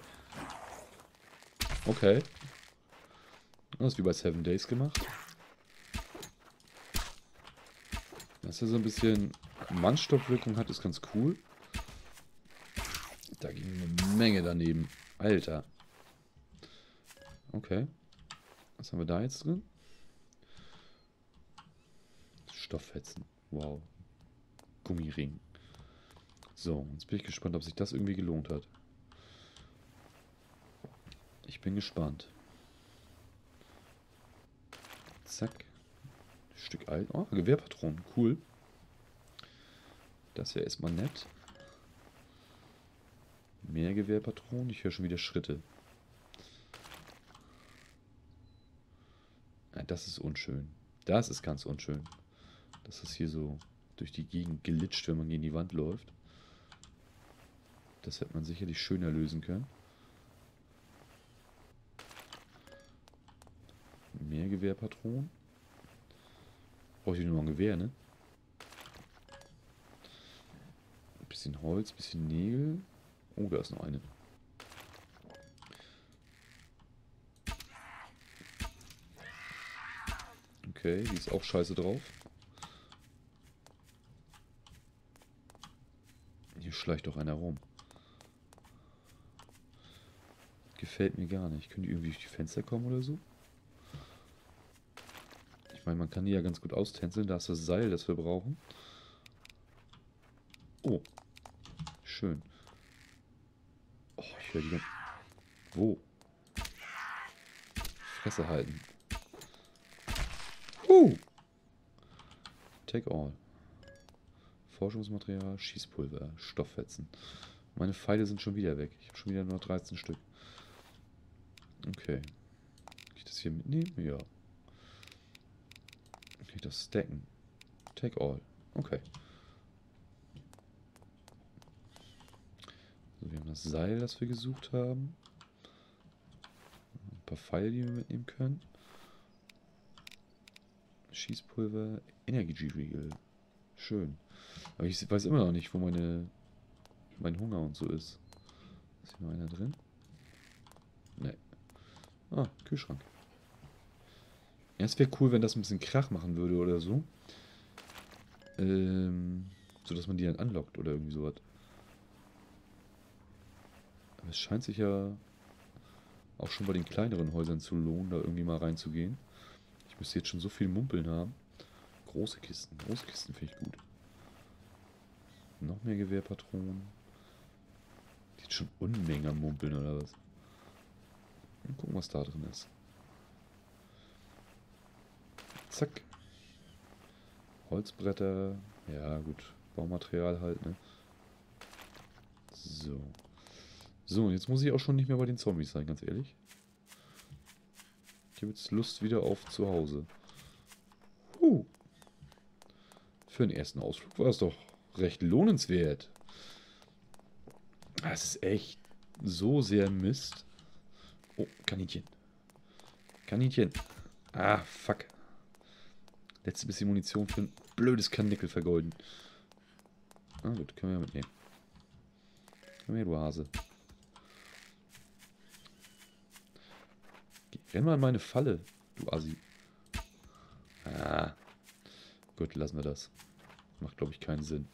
Okay. Das ist wie bei 7 Days gemacht. Dass er so ein bisschen Mannstoffwirkung hat, ist ganz cool. Da ging eine Menge daneben. Alter. Okay. Was haben wir da jetzt drin? Stofffetzen. Wow. Gummiring. So, jetzt bin ich gespannt, ob sich das irgendwie gelohnt hat. Ich bin gespannt. Zack. Stück Eisen. Oh, Gewehrpatronen. Cool. Das wäre erstmal nett. Mehr Gewehrpatronen. Ich höre schon wieder Schritte. Ja, das ist unschön. Das ist ganz unschön. Dass das hier so durch die Gegend glitscht, wenn man gegen die Wand läuft. Das hätte man sicherlich schöner lösen können. Mehr Gewehrpatronen. Brauche ich nur noch ein Gewehr, ne? Ein bisschen Holz, ein bisschen Nägel. Oh, da ist noch eine. Okay, die ist auch scheiße drauf. Hier schleicht doch einer rum. Gefällt mir gar nicht. Können die irgendwie durch die Fenster kommen oder so? Ich meine, man kann die ja ganz gut austänzeln. Da ist das Seil, das wir brauchen. Oh. Schön. Oh, ich höre die ganze... Wo? Fresse halten. Take all. Forschungsmaterial, Schießpulver, Stofffetzen. Meine Pfeile sind schon wieder weg. Ich habe schon wieder nur 13 Stück. Okay. Kann ich das hier mitnehmen? Ja. Kann ich das stacken? Take all. Okay. Das Seil, das wir gesucht haben. Ein paar Pfeile, die wir mitnehmen können. Schießpulver, Energieriegel. Schön. Aber ich weiß immer noch nicht, wo mein Hunger und so ist. Ist hier noch einer drin? Ne. Ah, Kühlschrank. Ja, es wäre cool, wenn das ein bisschen Krach machen würde oder so. So dass man die dann anlockt oder irgendwie sowas. Aber es scheint sich ja auch schon bei den kleineren Häusern zu lohnen, da irgendwie mal reinzugehen. Ich müsste jetzt schon so viel Mumpeln haben. Große Kisten finde ich gut. Noch mehr Gewehrpatronen. Jetzt schon Unmengen am Mumpeln oder was? Mal gucken, was da drin ist. Zack. Holzbretter. Ja, gut. Baumaterial halt, ne? So. So, und jetzt muss ich auch schon nicht mehr bei den Zombies sein, ganz ehrlich. Ich habe jetzt Lust wieder auf zu Hause. Für den ersten Ausflug war es doch recht lohnenswert. Das ist echt so sehr Mist. Oh, Kaninchen. Kaninchen. Ah, fuck. Letzte bisschen Munition für ein blödes Karnickel vergolden. Ah gut, können wir ja mitnehmen. Komm her, du Hase. Renn mal in meine Falle, du Assi. Ah. Gut, lassen wir das. Macht, glaube ich, keinen Sinn.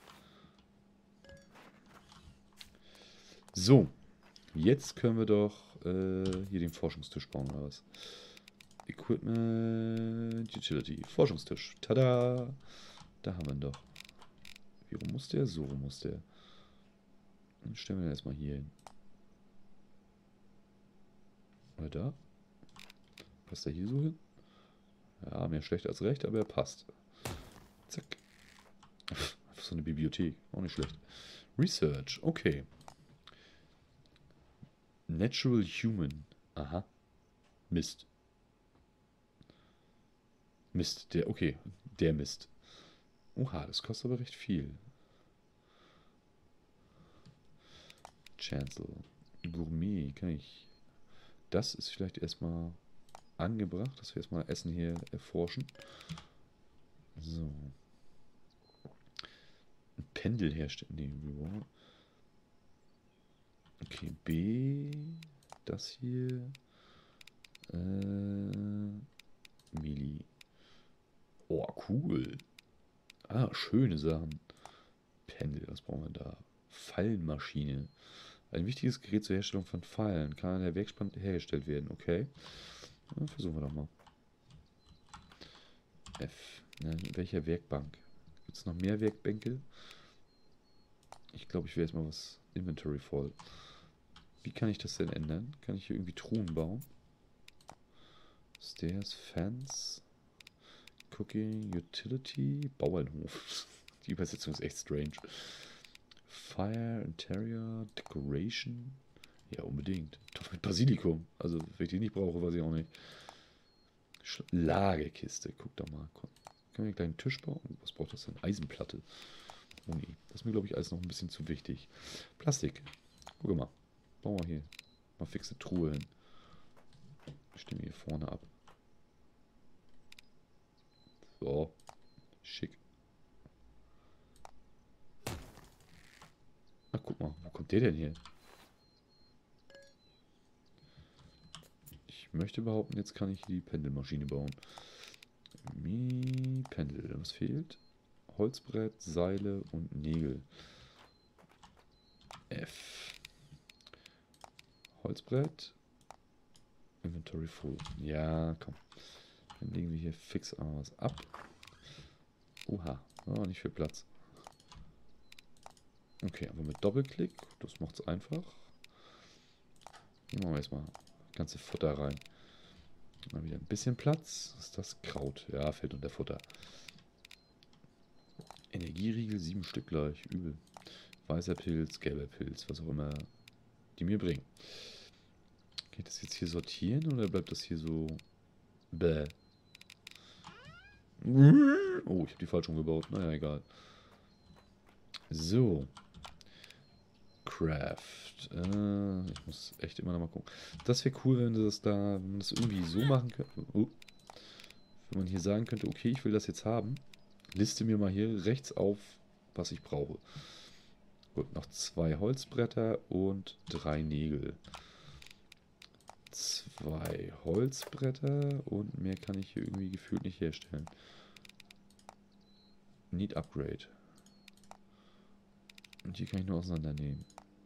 So. Jetzt können wir doch hier den Forschungstisch bauen, oder was? Equipment, Utility, Forschungstisch. Tada! Da haben wir ihn doch. Wie rum muss der? So rum muss der. Dann stellen wir den erstmal hier hin. Oder da? Passt der hier so hin? Ja, mehr schlecht als recht, aber er passt. Zack. Einfach so eine Bibliothek. Auch nicht schlecht. Research. Okay. Natural Human. Aha. Mist. Mist. Okay. Der Mist. Oha, das kostet aber recht viel. Chancel. Gourmet. Kann ich... Das ist vielleicht erstmal angebracht, dass wir erstmal Essen hier erforschen. So. Ein Pendel herstellen. Nee, Reward. Okay, B. Das hier. Mili. Oh, cool. Ah, schöne Sachen. Pendel, was brauchen wir da? Fallenmaschine. Ein wichtiges Gerät zur Herstellung von Pfeilen. Kann an der Werkbank hergestellt werden. Okay. Ja, versuchen wir doch mal. F. Na, in welcher Werkbank? Gibt es noch mehr Werkbänke? Ich glaube, ich will erstmal was Inventory voll. Wie kann ich das denn ändern? Kann ich hier irgendwie Truhen bauen? Stairs, Fence, Cooking, Utility, Bauernhof. Die Übersetzung ist echt strange. Fire, Interior, Decoration. Ja, unbedingt. Doch mit Basilikum. Also, wenn ich die nicht brauche, weiß ich auch nicht. Lagerkiste. Guck doch mal. Können wir einen kleinen Tisch bauen? Was braucht das denn? Eisenplatte. Oh nee. Das ist mir, glaube ich, alles noch ein bisschen zu wichtig. Plastik. Guck mal. Bauen wir hier mal fixe Truhe hin. Stellen wir hier vorne ab. So. Schick. Ach, guck mal. Wo kommt der denn her? Ich möchte behaupten, jetzt kann ich die Pendelmaschine bauen. Pendel. Was fehlt? Holzbrett, Seile und Nägel. F. Holzbrett. Inventory full. Ja, komm. Dann legen wir hier fix was ab. Oha. Oh, nicht viel Platz. Okay, aber mit Doppelklick. Das macht es einfach. Hier machen wir erstmal ganze Futter rein. Mal wieder ein bisschen Platz. Was ist das? Kraut. Ja, fällt unter Futter. Energieriegel, 7 Stück gleich. Übel. Weißer Pilz, gelber Pilz, was auch immer die mir bringen. Geht das jetzt hier sortieren oder bleibt das hier so... Bäh. Oh, ich habe die falsch umgebaut. Naja, egal. So. Craft. Ich muss echt immer noch mal gucken. Das wäre cool, wenn man das irgendwie so machen könnte. Wenn man hier sagen könnte, okay, ich will das jetzt haben. Liste mir mal hier rechts auf, was ich brauche. Gut, noch 2 Holzbretter und 3 Nägel. 2 Holzbretter und mehr kann ich hier irgendwie gefühlt nicht herstellen. Need Upgrade. Und hier kann ich nur auseinandernehmen.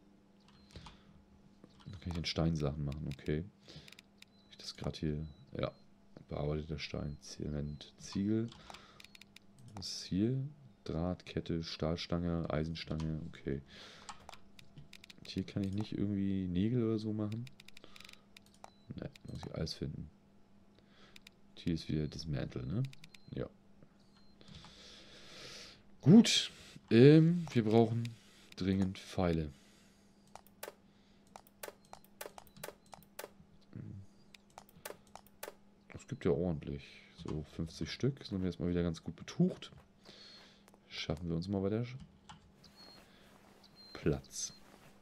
Dann kann ich den Steinsachen machen, okay. Ich das gerade hier, ja, bearbeiteter Stein, Zement, Ziegel. Was ist hier? Draht, Kette, Stahlstange, Eisenstange, okay. Und hier kann ich nicht irgendwie Nägel oder so machen. Ne, muss ich alles finden. Und hier ist wieder das Mantel, ne? Ja. Gut. Wir brauchen dringend Pfeile. Das gibt ja ordentlich. So 50 Stück. Sind wir jetzt mal wieder ganz gut betucht. Schaffen wir uns mal bei der Platz.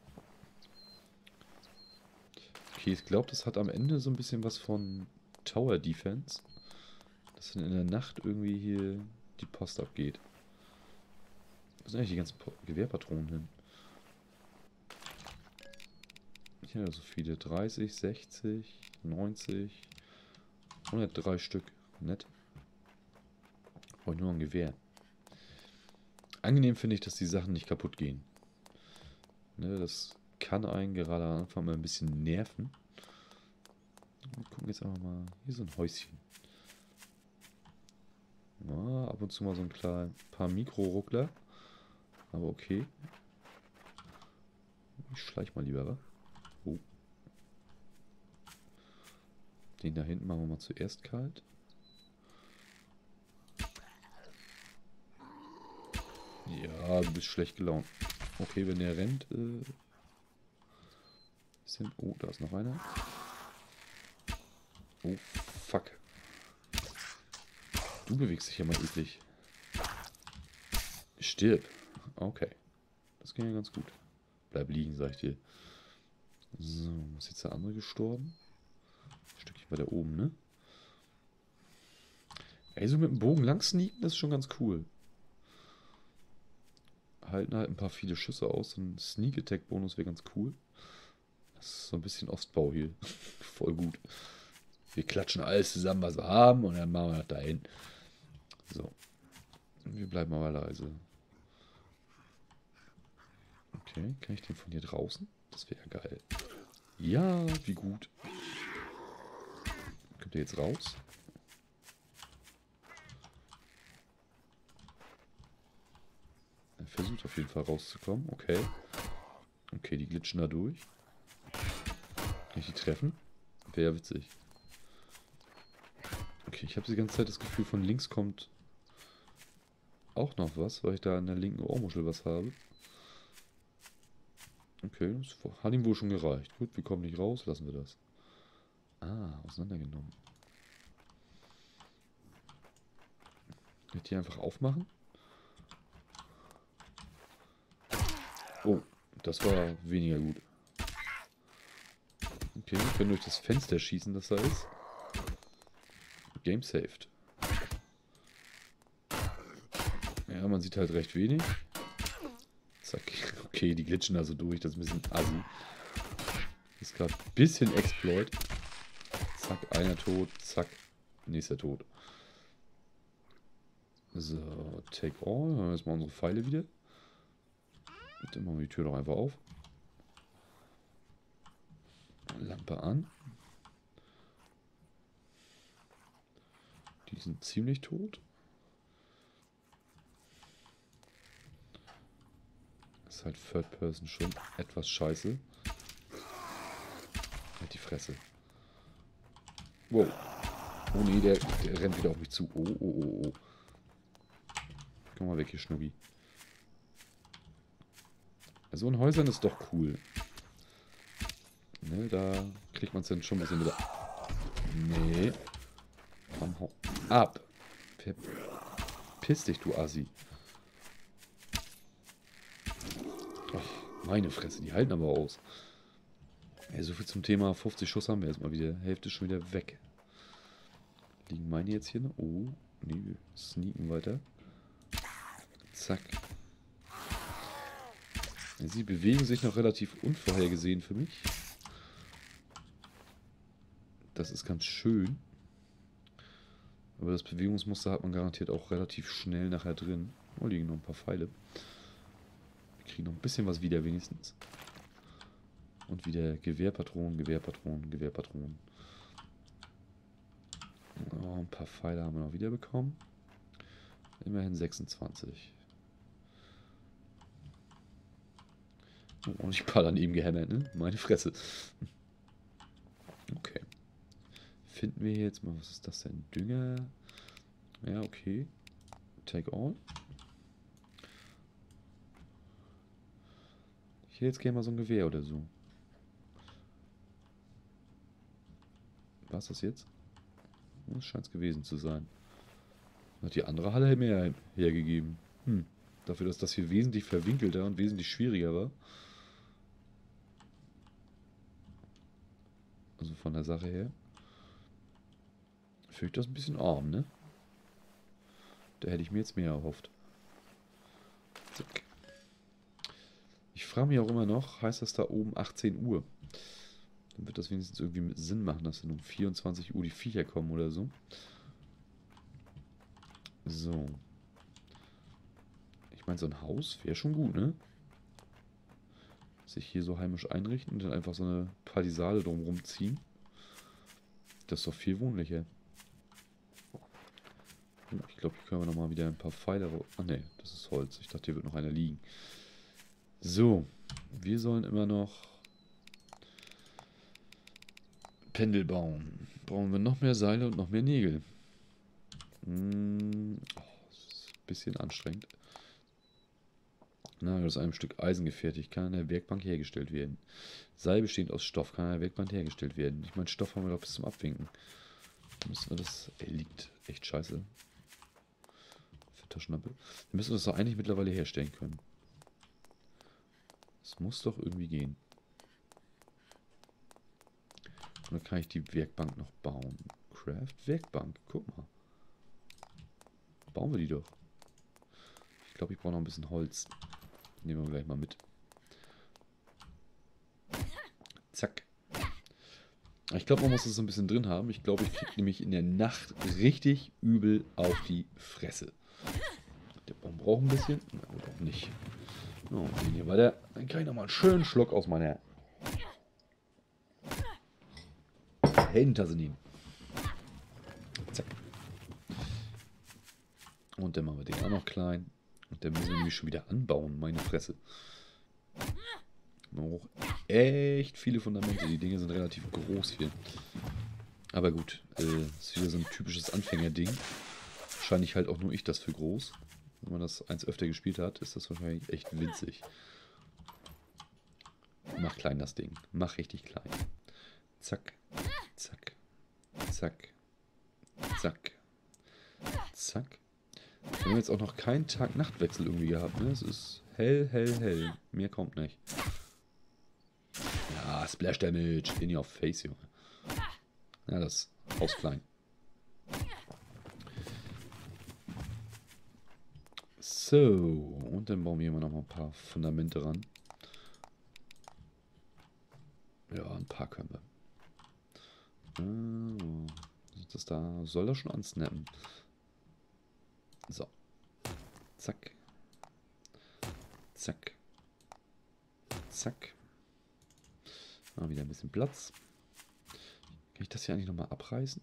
Okay, ich glaube, das hat am Ende so ein bisschen was von Tower Defense. Dass dann in der Nacht irgendwie hier die Post abgeht. Wo sind eigentlich die ganzen Gewehrpatronen hin? Hier so viele. 30, 60, 90, 103 Stück. Nett. Brauche ich nur ein Gewehr. Angenehm finde ich, dass die Sachen nicht kaputt gehen. Ne, das kann einen gerade am Anfang mal ein bisschen nerven. Wir gucken jetzt einfach mal. Hier so ein Häuschen. Ja, ab und zu mal so ein paar Mikro-Ruckler. Aber okay. Ich schleich mal lieber, wa? Oh. Den da hinten machen wir mal zuerst kalt. Ja, du bist schlecht gelaunt. Okay, wenn der rennt, oh, da ist noch einer. Oh, fuck. Du bewegst dich ja mal eklig. Stirb. Okay. Das ging ja ganz gut. Bleib liegen, sag ich dir. So, ist jetzt der andere gestorben? Ein Stückchen weiter oben, ne? Ey, so mit dem Bogen lang sneaken, das ist schon ganz cool. Halten halt ein paar viele Schüsse aus. Ein Sneak-Attack-Bonus wäre ganz cool. Das ist so ein bisschen Ostbau hier. Voll gut. Wir klatschen alles zusammen, was wir haben, und dann machen wir das dahin. So. Wir bleiben aber leise. Okay, kann ich den von hier draußen? Das wäre geil. Ja, wie gut. Kommt der jetzt raus? Er versucht auf jeden Fall rauszukommen. Okay. Okay, die glitschen da durch. Kann ich die treffen? Wäre ja witzig. Okay, ich habe die ganze Zeit das Gefühl, von links kommt auch noch was, weil ich da an der linken Ohrmuschel was habe. Okay, das hat ihm wohl schon gereicht. Gut, wir kommen nicht raus, lassen wir das. Ah, auseinandergenommen. Kann ich die einfach aufmachen? Oh, das war weniger gut. Okay, wir können durch das Fenster schießen, das da ist. Game saved. Ja, man sieht halt recht wenig. Zack. Okay, die glitschen also durch. Das ist ein bisschen assi. Ist gerade ein bisschen Exploit. Zack, einer tot. Zack, nächster tot. So, take all. Dann haben wir jetzt mal unsere Pfeile wieder. Und dann machen wir die Tür doch einfach auf. Lampe an. Die sind ziemlich tot. Ist halt Third Person schon etwas scheiße. Halt die Fresse. Wow. Oh nee, der rennt wieder auf mich zu. Oh, oh, oh, oh. Komm mal weg hier, Schnuggi. So in Häusern ist doch cool. Ne, da kriegt man es dann schon ein bisschen wieder. Nee. Komm, hau ab. Verpiss dich, du Assi. Och, Meine Fresse, die halten aber aus. Ja, so viel zum Thema 50 Schuss haben wir jetzt mal wieder. Hälfte ist schon wieder weg. Liegen meine jetzt hier noch? Oh, nee, wir sneaken weiter. Zack. Ja, sie bewegen sich noch relativ unvorhergesehen für mich. Das ist ganz schön. Aber das Bewegungsmuster hat man garantiert auch relativ schnell nachher drin. Oh, liegen noch ein paar Pfeile. Wir kriegen noch ein bisschen was wieder wenigstens. Und wieder Gewehrpatronen, Gewehrpatronen, Gewehrpatronen. Oh, ein paar Pfeile haben wir noch wieder bekommen. Immerhin 26. Oh, und ich paar daneben gehämmert, ne? Meine Fresse. Okay. Finden wir hier jetzt mal, was ist das denn? Dünger. Ja, okay. Take all. Ich hätte jetzt gerne mal so ein Gewehr oder so. War es das jetzt? Das scheint es gewesen zu sein. Hat die andere Halle mehr hergegeben. Dafür, dass das hier wesentlich verwinkelter und wesentlich schwieriger war. Also von der Sache her. Finde ich das ein bisschen arm, ne? Da hätte ich mir jetzt mehr erhofft. Zack. Ich frage mich auch immer noch, heißt das da oben 18 Uhr? Dann wird das wenigstens irgendwie mit Sinn machen, dass dann um 24 Uhr die Viecher kommen oder so. So. Ich meine, so ein Haus wäre schon gut, ne? Sich hier so heimisch einrichten und dann einfach so eine Palisade drumherum ziehen. Das ist doch viel wohnlicher. Ich glaube, hier können wir nochmal wieder ein paar Pfeile raus. Ah ne, das ist Holz. Ich dachte, hier wird noch einer liegen. So. Wir sollen immer noch Pendel bauen. Brauchen wir noch mehr Seile und noch mehr Nägel. Das ist ein bisschen anstrengend. Na, aus einem Stück Eisen gefertigt, kann an der Werkbank hergestellt werden. Seil bestehend aus Stoff, kann an der Werkbank hergestellt werden. Ich meine, Stoff haben wir doch bis zum Abwinken. Müssen wir das... liegt echt scheiße. Für Taschenlampe. Wir müssen das doch eigentlich mittlerweile herstellen können. Das muss doch irgendwie gehen. Und dann kann ich die Werkbank noch bauen. Craft Werkbank, guck mal. Bauen wir die doch. Ich glaube, ich brauche noch ein bisschen Holz. Nehmen wir gleich mal mit. Zack. Ich glaube, man muss es so ein bisschen drin haben. Ich glaube, ich kriege nämlich in der Nacht richtig übel auf die Fresse. Der Baum braucht ein bisschen. Oder auch nicht. Oh, hier war der. Dann kann ich nochmal einen schönen Schluck aus meiner Heldentasse nehmen. Zack. Und dann machen wir den auch noch klein. Und dann müssen wir nämlich schon wieder anbauen, meine Fresse. Man braucht echt viele Fundamente. Die Dinge sind relativ groß hier. Aber gut, das ist wieder so ein typisches Anfängerding. Wahrscheinlich halt auch nur ich das für groß. Wenn man das eins öfter gespielt hat, ist das wahrscheinlich echt winzig. Mach klein das Ding. Mach richtig klein. Zack, zack, zack, zack, zack. Wir haben jetzt auch noch keinen Tag-Nacht-Wechsel irgendwie gehabt, ne? Es ist hell, hell, hell. Mehr kommt nicht. Ja, Splash Damage. In your face, Junge. Ja, das Haus klein. So. Und dann bauen wir hier noch mal ein paar Fundamente ran. Ja, ein paar können wir. Das da soll das schon ansnappen. So. Zack. Zack. Zack. Wieder ein bisschen Platz. Kann ich das hier eigentlich nochmal abreißen?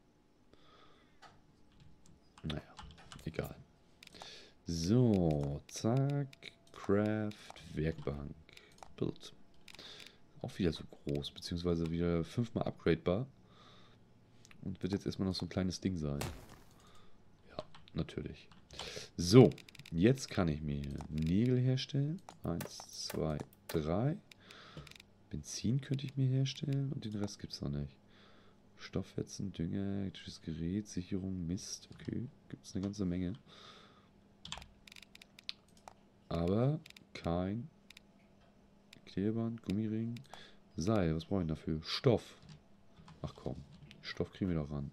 Naja, egal. So, zack. Craft, Werkbank. Build. Auch wieder so groß, beziehungsweise wieder 5-mal upgradebar. Und wird jetzt erstmal noch so ein kleines Ding sein. Ja, natürlich. So, jetzt kann ich mir Nägel herstellen. 1, 2, 3. Benzin könnte ich mir herstellen und den Rest gibt es noch nicht. Stoffwetzen, Dünger, elektrisches Gerät, Sicherung, Mist. Okay, gibt es eine ganze Menge. Aber kein Klebeband, Gummiring, Seil. Was brauche ich dafür? Stoff. Ach komm. Stoff kriegen wir doch ran.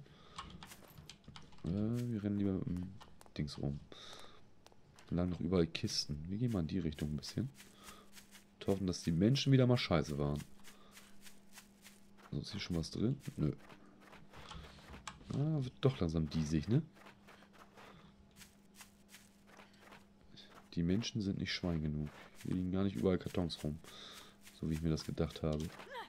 Wir rennen lieber mit dem Dings rum. Da lagen noch überall Kisten. Wir gehen mal in die Richtung ein bisschen. Und hoffen, dass die Menschen wieder mal scheiße waren. Also ist hier schon was drin? Nö. Ah, wird doch langsam diesig, ne? Die Menschen sind nicht Schwein genug. Hier liegen gar nicht überall Kartons rum. So wie ich mir das gedacht habe.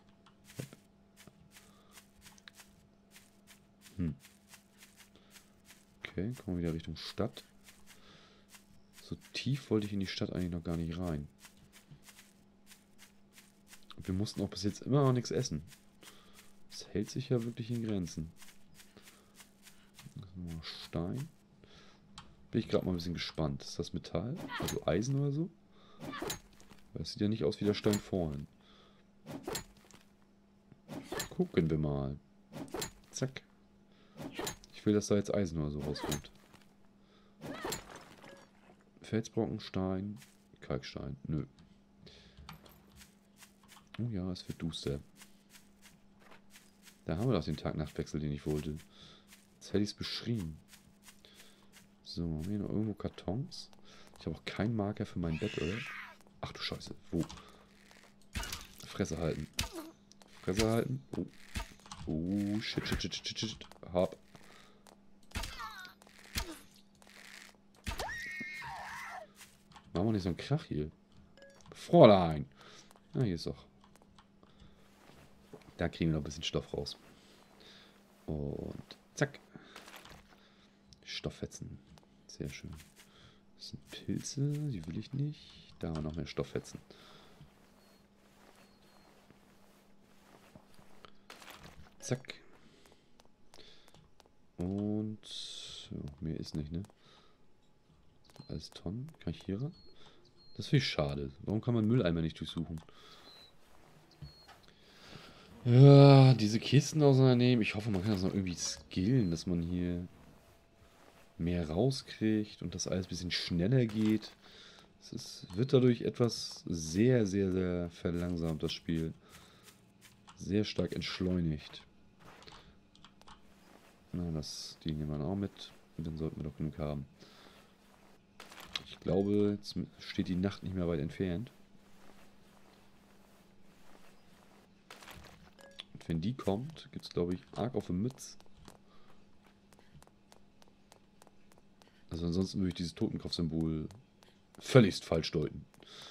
Okay, kommen wir wieder Richtung Stadt. So tief wollte ich in die Stadt eigentlich noch gar nicht rein. Und wir mussten auch bis jetzt immer noch nichts essen. Das hält sich ja wirklich in Grenzen. Stein. Bin ich gerade mal ein bisschen gespannt. Ist das Metall? Also Eisen oder so? Das sieht ja nicht aus wie der Stein vorhin. Gucken wir mal. Zack. Ich will, dass da jetzt Eisen oder so rauskommt. Felsbrocken, Stein, Kalkstein. Nö. Oh ja, es wird duster. Da haben wir doch den Tag-Nacht-Wechsel, den ich wollte. Jetzt hätte ich es beschrieben. So, haben wir hier noch irgendwo Kartons? Ich habe auch keinen Marker für mein Bett, oder? Ach du Scheiße. Wo? Fresse halten. Fresse halten. Oh. Oh, shit, shit, shit, shit, shit. Hab. Machen wir nicht so einen Krach hier. Fräulein. Na, hier ist doch. Da kriegen wir noch ein bisschen Stoff raus. Und zack. Stofffetzen. Sehr schön. Das sind Pilze, die will ich nicht. Da haben wir noch mehr Stofffetzen. Zack. Und so, mehr ist nicht, ne? Alles Tonnen. Kann ich hier ran? Das finde ich schade. Warum kann man Mülleimer nicht durchsuchen? Ja, diese Kisten auseinandernehmen. Ich hoffe, man kann das noch irgendwie skillen, dass man hier mehr rauskriegt und das alles ein bisschen schneller geht. Wird dadurch etwas sehr, sehr, sehr verlangsamt, das Spiel. Sehr stark entschleunigt. Na, die nehmen wir auch mit. Und dann sollten wir doch genug haben. Ich glaube, jetzt steht die Nacht nicht mehr weit entfernt. Und wenn die kommt, gibt es, glaube ich, arg auf die Mütze. Also ansonsten würde ich dieses Totenkopf-Symbol völligst falsch deuten.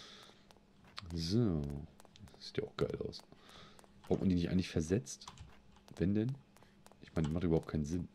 So. Sieht ja auch geil aus. Braucht man die nicht eigentlich versetzt? Wenn denn? Ich meine, das macht überhaupt keinen Sinn.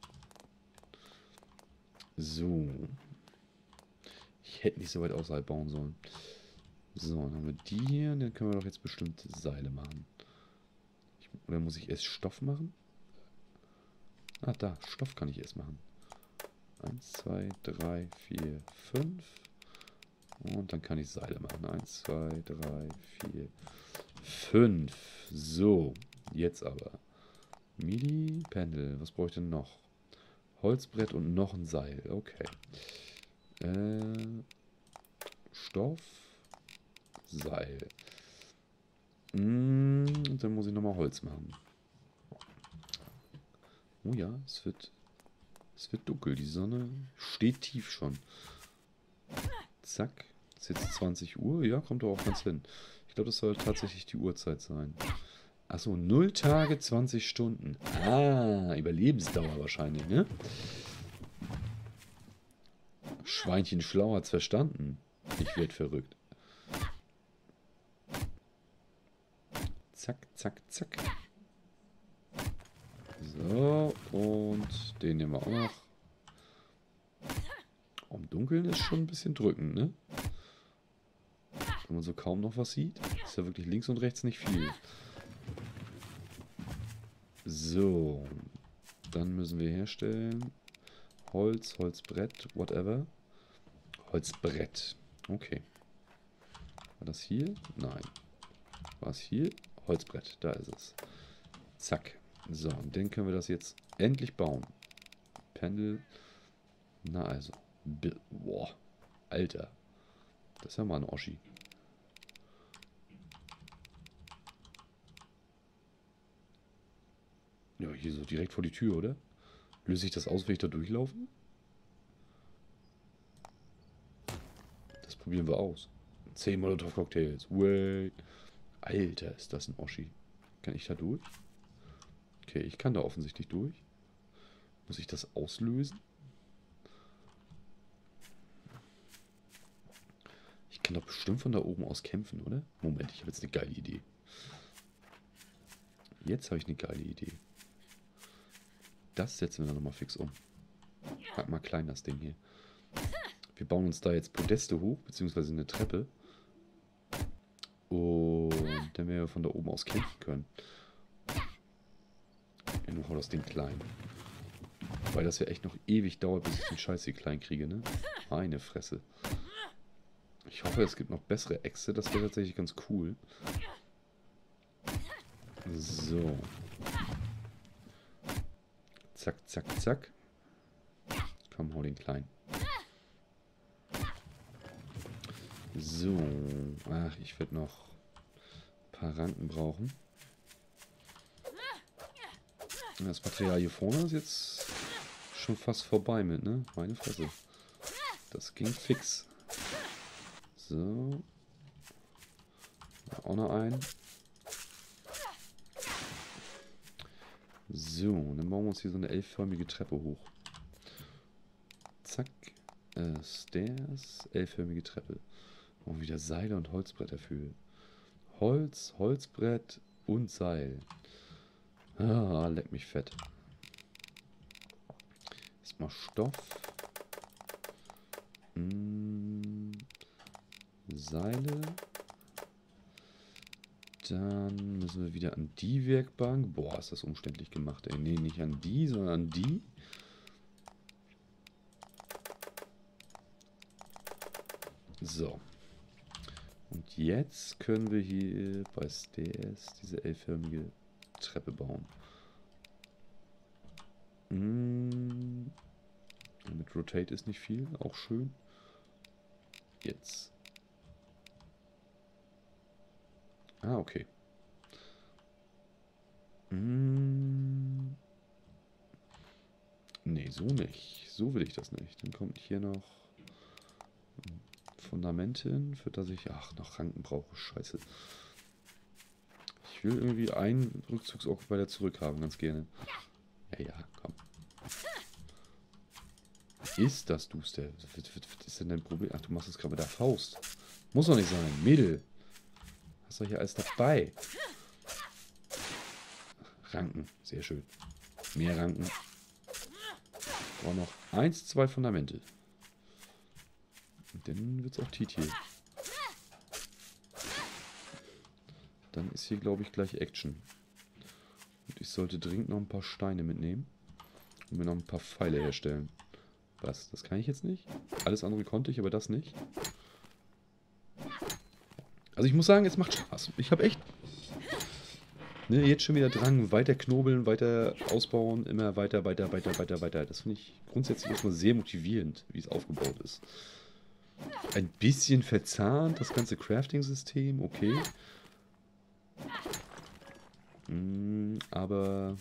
So. Ich hätte nicht so weit außerhalb bauen sollen. So, dann haben wir die hier. Dann können wir doch jetzt bestimmt Seile machen. Oder muss ich erst Stoff machen? Ah, da. Stoff kann ich erst machen. 1, 2, 3, 4, 5. Und dann kann ich Seile machen. 1, 2, 3, 4, 5. So. Jetzt aber. MIDI, Pendel. Was brauche ich denn noch? Holzbrett und noch ein Seil. Okay. Stoff. Seil. Und dann muss ich nochmal Holz machen. Oh ja, es wird dunkel. Die Sonne steht tief schon. Zack. Ist jetzt 20 Uhr. Ja, kommt doch auch ganz hin. Ich glaube, das soll tatsächlich die Uhrzeit sein. Achso, 0 Tage, 20 Stunden. Ah, Überlebensdauer wahrscheinlich, ne? Schweinchen schlau hat's verstanden. Ich werd verrückt. Zack, zack, zack. So, und den nehmen wir auch noch. Im Dunkeln ist schon ein bisschen drückend, ne? Wenn man so kaum noch was sieht, ist ja wirklich links und rechts nicht viel. So, dann müssen wir herstellen. Holz, Holzbrett, whatever. Holzbrett. Okay. War das hier? Nein. War es hier? Holzbrett, da ist es. Zack. So, und dann können wir das jetzt endlich bauen. Pendel. Na also. Boah. Alter. Das ist ja mal ein Oschi. Ja, hier so direkt vor die Tür, oder? Löse ich das aus, will ich da durchlaufen? Das probieren wir aus. 10 Molotov-Cocktails. Way. Alter, ist das ein Oschi. Kann ich da durch? Okay, ich kann da offensichtlich durch. Muss ich das auslösen? Ich kann doch bestimmt von da oben aus kämpfen, oder? Moment, ich habe jetzt eine geile Idee. Jetzt habe ich eine geile Idee. Das setzen wir dann nochmal fix um. Pack mal klein das Ding hier. Wir bauen uns da jetzt Podeste hoch, beziehungsweise eine Treppe. Und dann werden wir von da oben aus kämpfen können. Ja, nur hau das Ding klein. Weil das ja echt noch ewig dauert, bis ich den Scheiß hier klein kriege, ne? Meine Fresse. Ich hoffe, es gibt noch bessere Äxte. Das wäre tatsächlich ganz cool. So. Zack, zack, zack. Komm, hau den klein. So. Ach, ich werde noch ein paar Ranken brauchen. Das Material hier vorne ist jetzt schon fast vorbei mit, ne? Meine Fresse. Das ging fix. So. Auch noch ein. So, dann bauen wir uns hier so eine L-förmige Treppe hoch. Zack. Stairs. L-förmige Treppe. Und wieder Seile und Holzbretter für. Holz, Holzbrett und Seil. Ah, leck mich fett. Erstmal Stoff. Seile. Dann müssen wir wieder an die Werkbank. Boah, ist das umständlich gemacht, ey. Nee, nicht an die, sondern an die. So. Und jetzt können wir hier bei Stairs diese L-förmige Treppe bauen. Mit Rotate ist nicht viel, auch schön. Jetzt. Ah, okay. Nee, so nicht. So will ich das nicht. Dann kommt hier noch Fundament hin, für das ich noch Ranken brauche. Scheiße. Ich will irgendwie einen Rückzugsort weiter zurück haben, ganz gerne. Ja, komm. Ist das Duster? Was ist denn dein Problem? Ach, du machst es gerade mit der Faust. Muss doch nicht sein. Mädel. Hast du hier alles dabei? Ranken. Sehr schön. Mehr Ranken. Brauche noch 1, 2 Fundamente. Und dann wird es auch Tiet hier. Dann ist hier, glaube ich, gleich Action. Und ich sollte dringend noch ein paar Steine mitnehmen. Und mir noch ein paar Pfeile herstellen. Was? Das kann ich jetzt nicht? Alles andere konnte ich, aber das nicht. Also ich muss sagen, es macht Spaß. Ich habe echt jetzt schon wieder Drang, weiter knobeln, weiter ausbauen, immer weiter, weiter, weiter, weiter, weiter. Das finde ich grundsätzlich erstmal sehr motivierend, wie es aufgebaut ist. Ein bisschen verzahnt, das ganze Crafting-System, okay. Aber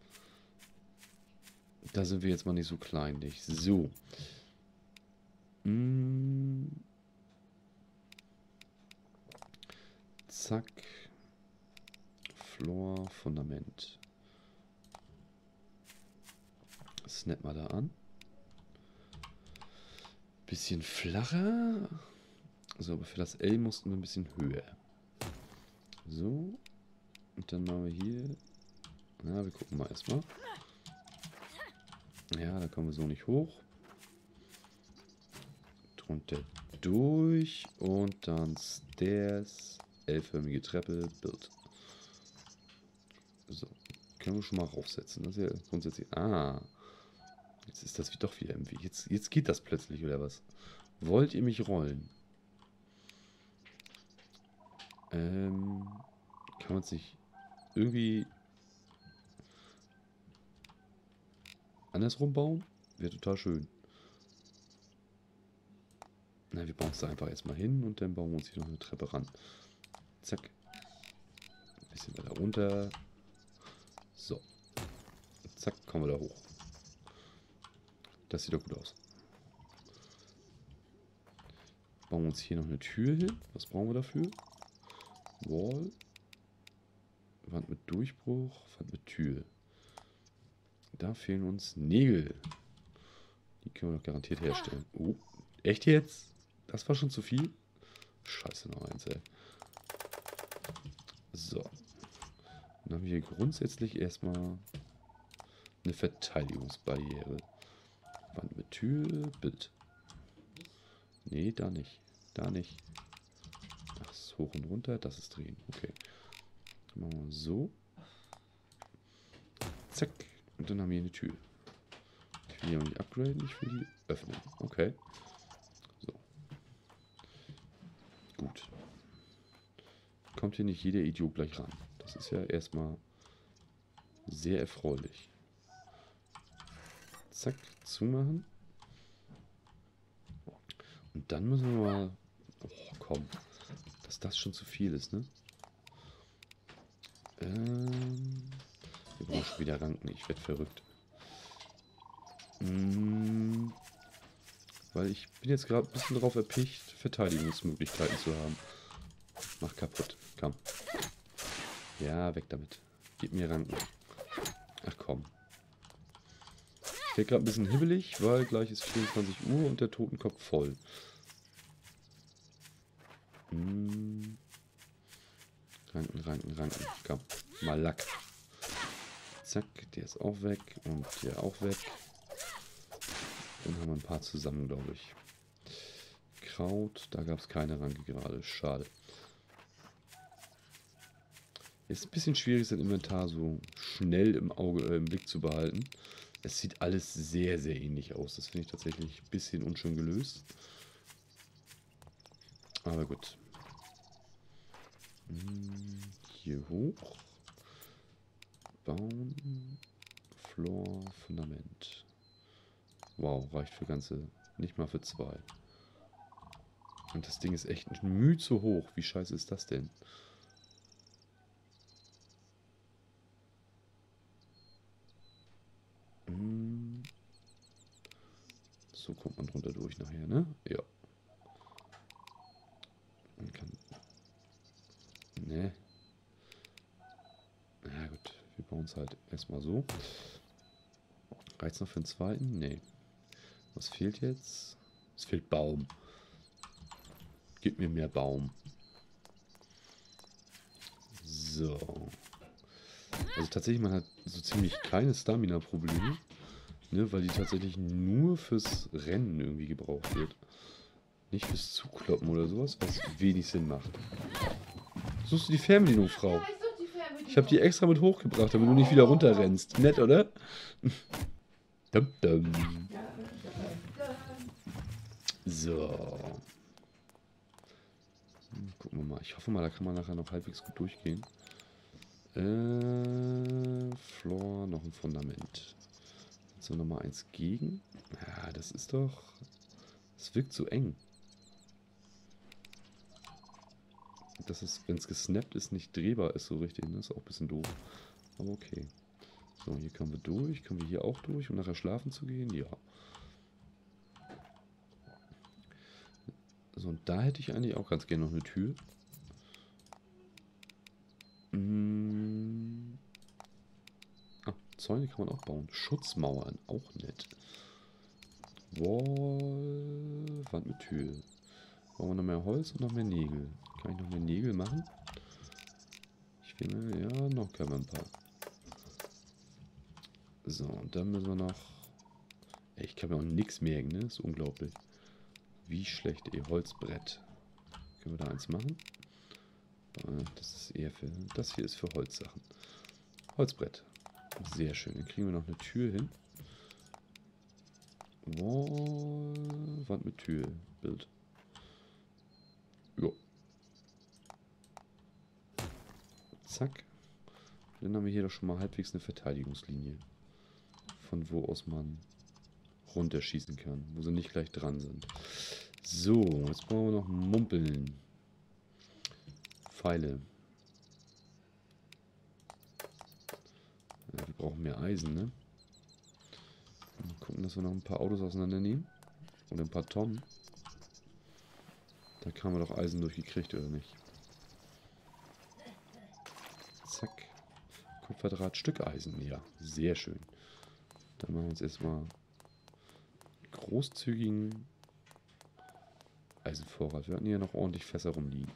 da sind wir jetzt mal nicht so kleinlich. So. Zack. Floor, Fundament. Snap mal da an. Bisschen flacher. So, aber für das L mussten wir ein bisschen höher. So. Und dann machen wir hier. Na, wir gucken mal erstmal. Ja, da kommen wir so nicht hoch. Drunter durch. Und dann Stairs. L-förmige Treppe. Build. So. Können wir schon mal raufsetzen. Das ist ja grundsätzlich. Ah. Jetzt ist das doch wieder im Weg. Jetzt geht das plötzlich, oder was? Wollt ihr mich rollen? Kann man es nicht irgendwie andersrum bauen? Wäre total schön. Na, wir bauen es da einfach erstmal hin und dann bauen wir uns hier noch eine Treppe ran. Zack. Ein bisschen weiter runter. So. Zack, kommen wir da hoch. Das sieht doch gut aus. Bauen wir uns hier noch eine Tür hin. Was brauchen wir dafür? Wall. Wand mit Durchbruch. Wand mit Tür. Da fehlen uns Nägel. Die können wir doch garantiert herstellen. Oh, echt jetzt? Das war schon zu viel? Scheiße, noch eins, ey. So. Dann haben wir hier grundsätzlich erstmal eine Verteidigungsbarriere. Wand mit Tür, Bild. Nee, da nicht. Da nicht. Das ist hoch und runter, das ist drehen. Okay. Dann machen wir so. Zack. Und dann haben wir hier eine Tür. Ich will die auch nicht upgraden, ich will die öffnen. Okay. So. Gut. Kommt hier nicht jeder Idiot gleich ran. Das ist ja erstmal sehr erfreulich. Zack, zumachen. Und dann müssen wir mal... Oh, komm. Dass das schon zu viel ist, ne? Wir brauchen schon wieder Ranken. Ich werde verrückt. Weil ich bin jetzt gerade ein bisschen darauf erpicht, Verteidigungsmöglichkeiten zu haben. Mach kaputt. Komm. Ja, weg damit. Gib mir Ranken. Ach komm. Ich werde gerade ein bisschen hibbelig, weil gleich ist 24 Uhr und der Totenkopf voll. Ranken, Ranken, Ranken. Komm, mal Lack. Zack, der ist auch weg und der auch weg. Dann haben wir ein paar zusammen, glaube ich. Kraut, da gab es keine Ranke gerade. Schade. Ist ein bisschen schwierig, sein Inventar so schnell im Blick zu behalten. Es sieht alles sehr, sehr ähnlich aus. Das finde ich tatsächlich ein bisschen unschön gelöst. Aber gut. Hier hoch. Bauen. Floor, Fundament. Wow, reicht für ganze, nicht mal für 2. Und das Ding ist echt ein Mühe zu hoch. Wie scheiße ist das denn? So kommt man drunter durch nachher, ne? Ja. Man kann... Ne. Na gut, wir bauen es halt erstmal so. Reicht's noch für den zweiten? Ne. Was fehlt jetzt? Es fehlt Baum. Gib mir mehr Baum. So. Also tatsächlich, man hat so ziemlich keine Stamina-Probleme. Ne, weil die tatsächlich nur fürs Rennen irgendwie gebraucht wird. Nicht fürs Zukloppen oder sowas, was wenig Sinn macht. Suchst du die Fernbedienung, Frau? Ja, ich such die Fernbedienung. Ich habe die extra mit hochgebracht, damit du nicht wieder runterrennst. Nett, oder? Dum, dum. So. Gucken wir mal. Ich hoffe mal, da kann man nachher noch halbwegs gut durchgehen. Floor, noch ein Fundament. Jetzt noch mal eins gegen. Ja, das ist doch... Das wirkt so eng. Das ist, wenn es gesnappt ist, nicht drehbar ist so richtig. Ne? Ist auch ein bisschen doof. Aber okay. So, hier kommen wir durch. Können wir hier auch durch, um nachher schlafen zu gehen? Ja. So, und da hätte ich eigentlich auch ganz gerne noch eine Tür. Zäune kann man auch bauen. Schutzmauern, auch nett. Wall, Wand mit Tür. Brauchen wir noch mehr Holz und noch mehr Nägel. Kann ich noch mehr Nägel machen? Ich finde, ja, noch können wir ein paar. So, und dann müssen wir noch... Ey, ich kann mir auch nichts merken, ne? Ist unglaublich. Wie schlecht, ey. Holzbrett. Können wir da eins machen? Das ist eher für... Das hier ist für Holzsachen. Holzbrett. Sehr schön. Dann kriegen wir noch eine Tür hin. Wall, Wand mit Tür. Bild. Jo. Zack. Dann haben wir hier doch schon mal halbwegs eine Verteidigungslinie. Von wo aus man runterschießen kann. Wo sie nicht gleich dran sind. So, jetzt brauchen wir noch Mumpeln. Pfeile. Ja, wir brauchen mehr Eisen, ne? gucken, dass wir noch ein paar Autos auseinandernehmen. Oder ein paar Tonnen. Da haben wir doch Eisen durchgekriegt, oder nicht? Zack. Kupferdraht, Stück Eisen. Ja, sehr schön. Dann machen wir uns erstmal großzügigen Eisenvorrat. Wir hatten hier noch ordentlich Fässer rumliegen.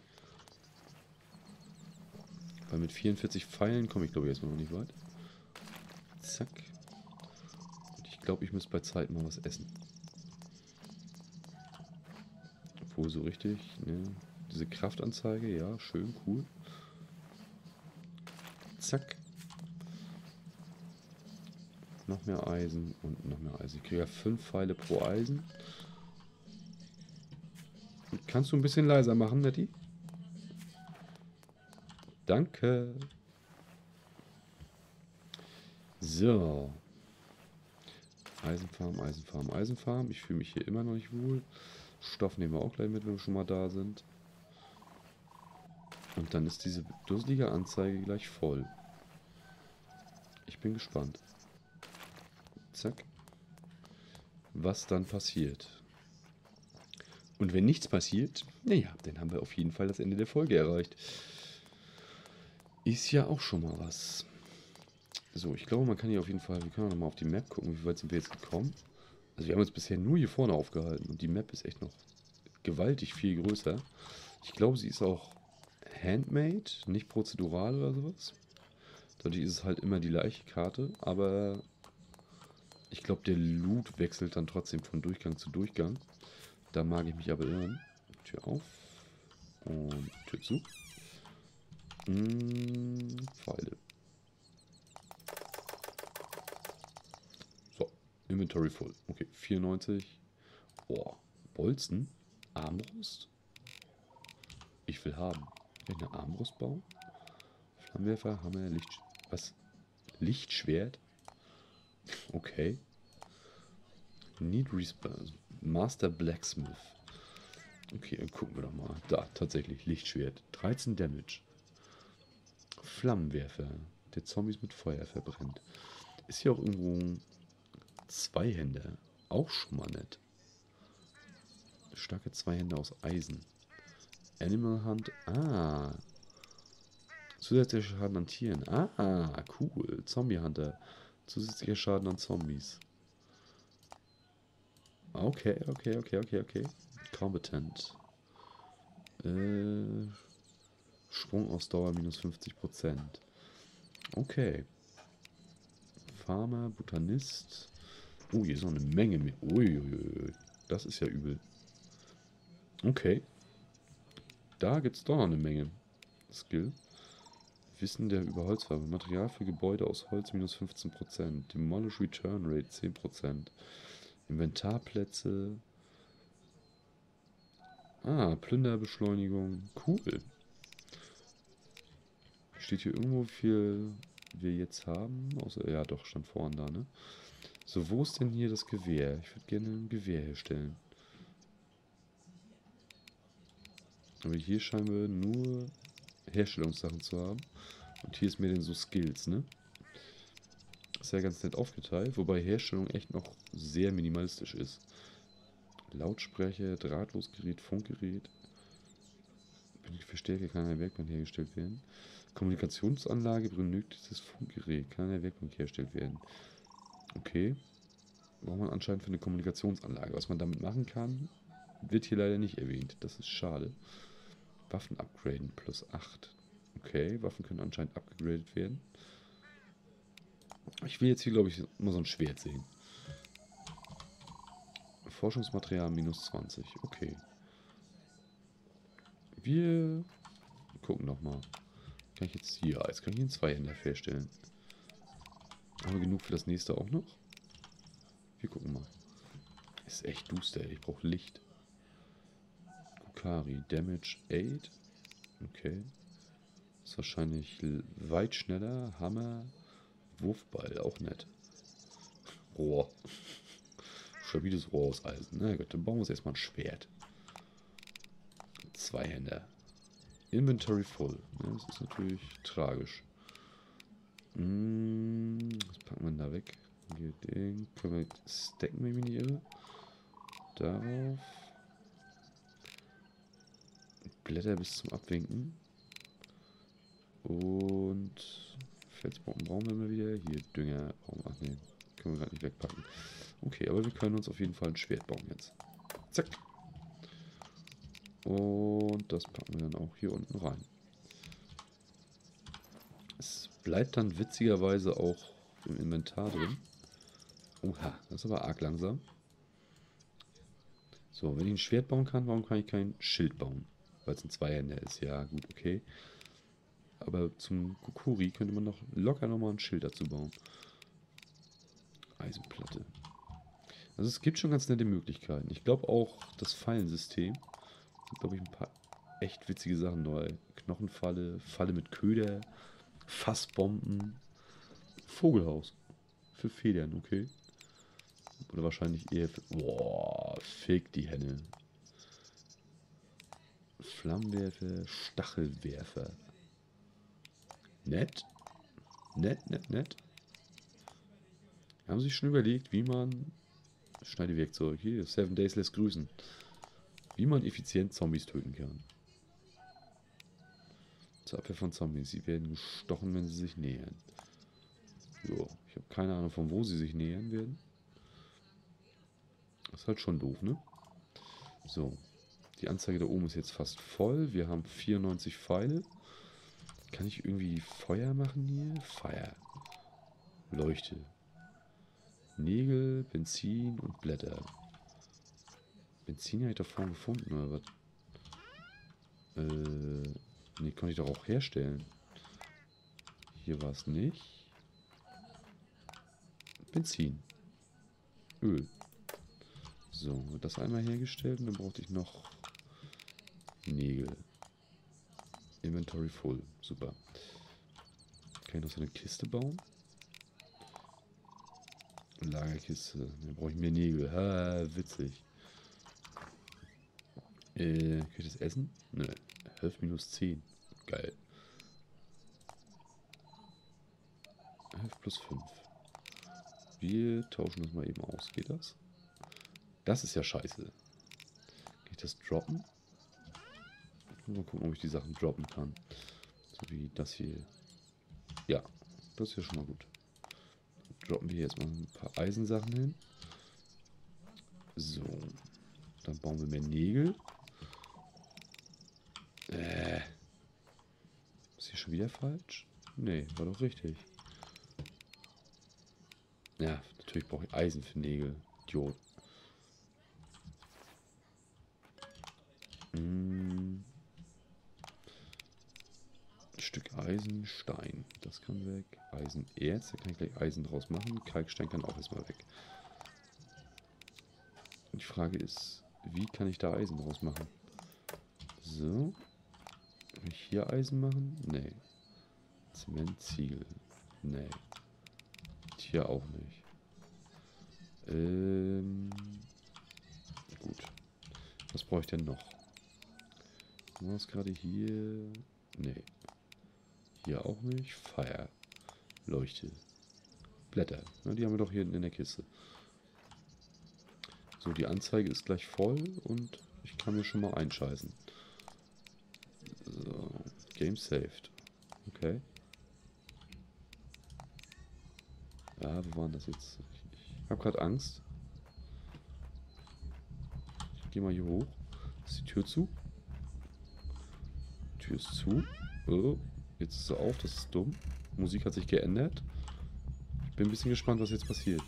Weil mit 44 Pfeilen komme ich, glaube ich, erstmal noch nicht weit. Zack. Und ich glaube, ich müsste bei Zeit mal was essen. Obwohl so richtig, ne? Diese Kraftanzeige, ja, schön, cool. Zack. Noch mehr Eisen und noch mehr Eisen. Ich kriege ja 5 Pfeile pro Eisen. Kannst du ein bisschen leiser machen, Nettie? Danke. So. Eisenfarm, Eisenfarm, Eisenfarm. Ich fühle mich hier immer noch nicht wohl. Stoff nehmen wir auch gleich mit, wenn wir schon mal da sind. Und dann ist diese dusselige Anzeige gleich voll. Ich bin gespannt. Zack. Was dann passiert. Und wenn nichts passiert, naja, dann haben wir auf jeden Fall das Ende der Folge erreicht. Ist ja auch schon mal was. So, ich glaube, man kann hier auf jeden Fall, wir können auch noch mal auf die Map gucken, wie weit sind wir jetzt gekommen. Also wir haben uns bisher nur hier vorne aufgehalten und die Map ist echt noch gewaltig viel größer. Ich glaube, sie ist auch handmade, nicht prozedural oder sowas. Dadurch ist es halt immer die gleiche Karte, aber ich glaube, der Loot wechselt dann trotzdem von Durchgang zu Durchgang. Da mag ich mich aber irren. Tür auf und Tür zu. Pfeile. So, Inventory full. Okay, 94. Boah, Bolzen? Armbrust? Ich will haben. Kann ich eine Armbrust bauen? Flammenwerfer, Hammer, Licht... Was? Lichtschwert? Okay. Need Respawn. Master Blacksmith. Okay, dann gucken wir doch mal. Da, tatsächlich, Lichtschwert. 13 Damage. Flammenwerfer, der Zombies mit Feuer verbrennt. Ist hier auch irgendwo ein Zweihänder. Auch schon mal nett. Starke Zweihänder aus Eisen. Animal Hunt. Ah. Zusätzlicher Schaden an Tieren. Ah, cool. Zombie Hunter. Zusätzlicher Schaden an Zombies. Okay. Competent. Sprungausdauer minus 50%. Okay. Farmer, Botanist. Oh, hier ist noch eine Menge mit. Uiuiui. Das ist ja übel. Okay. Da gibt es doch noch eine Menge Skill. Wissen der über Holzfarbe. Material für Gebäude aus Holz minus 15%. Demolish Return Rate 10%. Inventarplätze. Ah, Plünderbeschleunigung. Cool. Steht hier irgendwo, wie viel wir jetzt haben? Außer, ja, doch, stand vorne da, ne? So, wo ist denn hier das Gewehr? Ich würde gerne ein Gewehr herstellen. Aber hier scheinen wir nur Herstellungssachen zu haben. Und hier ist mir denn so Skills, ne? Ist ja ganz nett aufgeteilt, wobei Herstellung echt noch sehr minimalistisch ist. Lautsprecher, Drahtlosgerät, Funkgerät. Verstärker kann an der Werkbank hergestellt werden. Kommunikationsanlage, benötigtes Funkgerät kann an der Werkbank hergestellt werden. Okay. Braucht man anscheinend für eine Kommunikationsanlage. Was man damit machen kann, wird hier leider nicht erwähnt. Das ist schade. Waffen upgraden, plus 8. Okay, Waffen können anscheinend upgradet werden. Ich will jetzt hier, glaube ich, mal so ein Schwert sehen. Forschungsmaterial minus 20. Okay. Wir gucken nochmal. Kann ich jetzt hier... Jetzt kann ich einen Zweihänder herstellen. Haben wir genug für das nächste auch noch? Wir gucken mal. Ist echt duster. Ich brauche Licht. Kukari. Damage 8. Okay. Ist wahrscheinlich weit schneller. Hammer. Wurfball. Auch nett. Rohr. Stabiles Rohr aus Eisen. Na gut, dann bauen wir uns erstmal ein Schwert. Zweihänder. Inventory full. Ja, das ist natürlich tragisch. Was packen wir da weg? Hier, den können wir stacken, wenn ich mich nicht irre. Darauf. Blätter bis zum Abwinken. Und Felsbrocken brauchen wir mal wieder. Hier, Dünger. Ach ne, können wir gerade nicht wegpacken. Okay, aber wir können uns auf jeden Fall ein Schwert bauen jetzt. Zack. Und das packen wir dann auch hier unten rein. Es bleibt dann witzigerweise auch im Inventar drin. Oha, das ist aber arg langsam. So, wenn ich ein Schwert bauen kann, warum kann ich kein Schild bauen? Weil es ein Zweihänder ist. Ja, gut, okay. Aber zum Kokuri könnte man noch locker nochmal ein Schild dazu bauen. Eisenplatte. Also es gibt schon ganz nette Möglichkeiten. Ich glaube auch das Fallensystem. Sind, glaube ich, ein paar echt witzige Sachen neu. Knochenfalle, Falle mit Köder, Fassbomben, Vogelhaus. Für Federn, okay. Oder wahrscheinlich eher für... Boah, fick die Henne. Flammenwerfer, Stachelwerfer. Nett. Nett, nett, nett. Haben sich schon überlegt, wie man... Schneidewerkzeug. Hier, 7 Days lässt grüßen. Wie man effizient Zombies töten kann. Zur Abwehr von Zombies. Sie werden gestochen, wenn sie sich nähern. Jo, ich habe keine Ahnung, von wo sie sich nähern werden. Das ist halt schon doof, ne? So. Die Anzeige da oben ist jetzt fast voll. Wir haben 94 Pfeile. Kann ich irgendwie Feuer machen hier? Feuer. Leuchte. Nägel, Benzin und Blätter. Benzin habe ich da vorne gefunden, oder was? Ne, kann ich doch auch herstellen. Hier war es nicht. Benzin. Öl. So, das einmal hergestellt und dann brauchte ich noch Nägel. Inventory full. Super. Kann ich noch so eine Kiste bauen? Lagerkiste. Dann brauche ich mehr Nägel. Ha, witzig. Kann ich das essen? Nö. Health minus 10. Geil. Health plus 5. Wir tauschen das mal eben aus. Geht das? Das ist ja scheiße. Kann ich das droppen? Mal gucken, ob ich die Sachen droppen kann. So wie das hier. Ja, das ist ja schon mal gut. Droppen wir jetzt mal ein paar Eisensachen hin. So. Dann bauen wir mehr Nägel. Ist hier schon wieder falsch? Nee, war doch richtig. Ja, natürlich brauche ich Eisen für Nägel. Idiot. Ein Stück Eisen, Stein. Das kann weg. Eisenerz, da kann ich gleich Eisen draus machen. Kalkstein kann auch erstmal weg. Die Frage ist, wie kann ich da Eisen draus machen? So. Kann ich hier Eisen machen? Nee. Zement, Ziegel. Nee. Hier auch nicht. Gut. Was brauche ich denn noch? Was gerade hier? Nee. Hier auch nicht. Feuer. Leuchte. Blätter. Na, die haben wir doch hier in der Kiste. So, die Anzeige ist gleich voll und ich kann mir schon mal einscheißen. So, Game saved. Okay. Ja, wo waren das jetzt? Ich habe gerade Angst. Ich gehe mal hier hoch. Ist die Tür zu? Die Tür ist zu. Oh, jetzt ist sie auf, das ist dumm. Musik hat sich geändert. Ich bin ein bisschen gespannt, was jetzt passiert.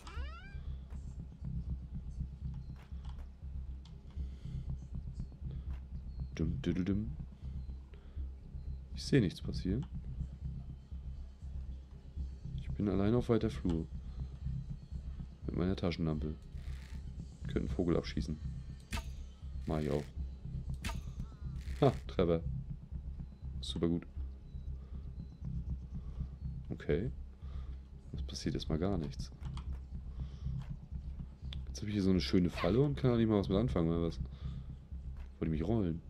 Ich sehe nichts passieren. Ich bin allein auf weiter Flur. Mit meiner Taschenlampe. Könnte einen Vogel abschießen. Mach ich auch. Ha, Treffer. Super gut. Okay. Es passiert erstmal gar nichts. Jetzt habe ich hier so eine schöne Falle und kann auch nicht mal was mit anfangen, oder was? Wollte mich rollen.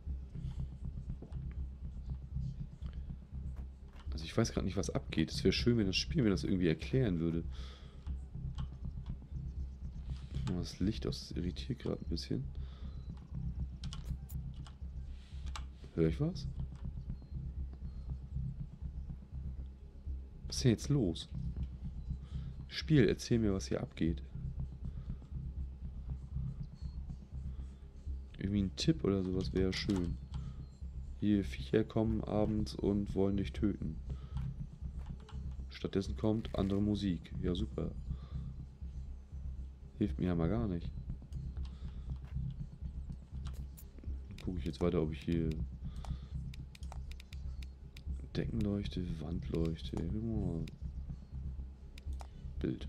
Also ich weiß gerade nicht, was abgeht. Es wäre schön, wenn das Spiel mir das irgendwie erklären würde. Das Licht aus, das irritiert gerade ein bisschen. Höre ich was? Was ist denn jetzt los? Spiel, erzähl mir, was hier abgeht. Irgendwie ein Tipp oder sowas wäre schön. Hier, Viecher kommen abends und wollen dich töten. Stattdessen kommt andere Musik. Ja, super. Hilft mir ja mal gar nicht. Gucke ich jetzt weiter, ob ich hier Deckenleuchte, Wandleuchte, Bild.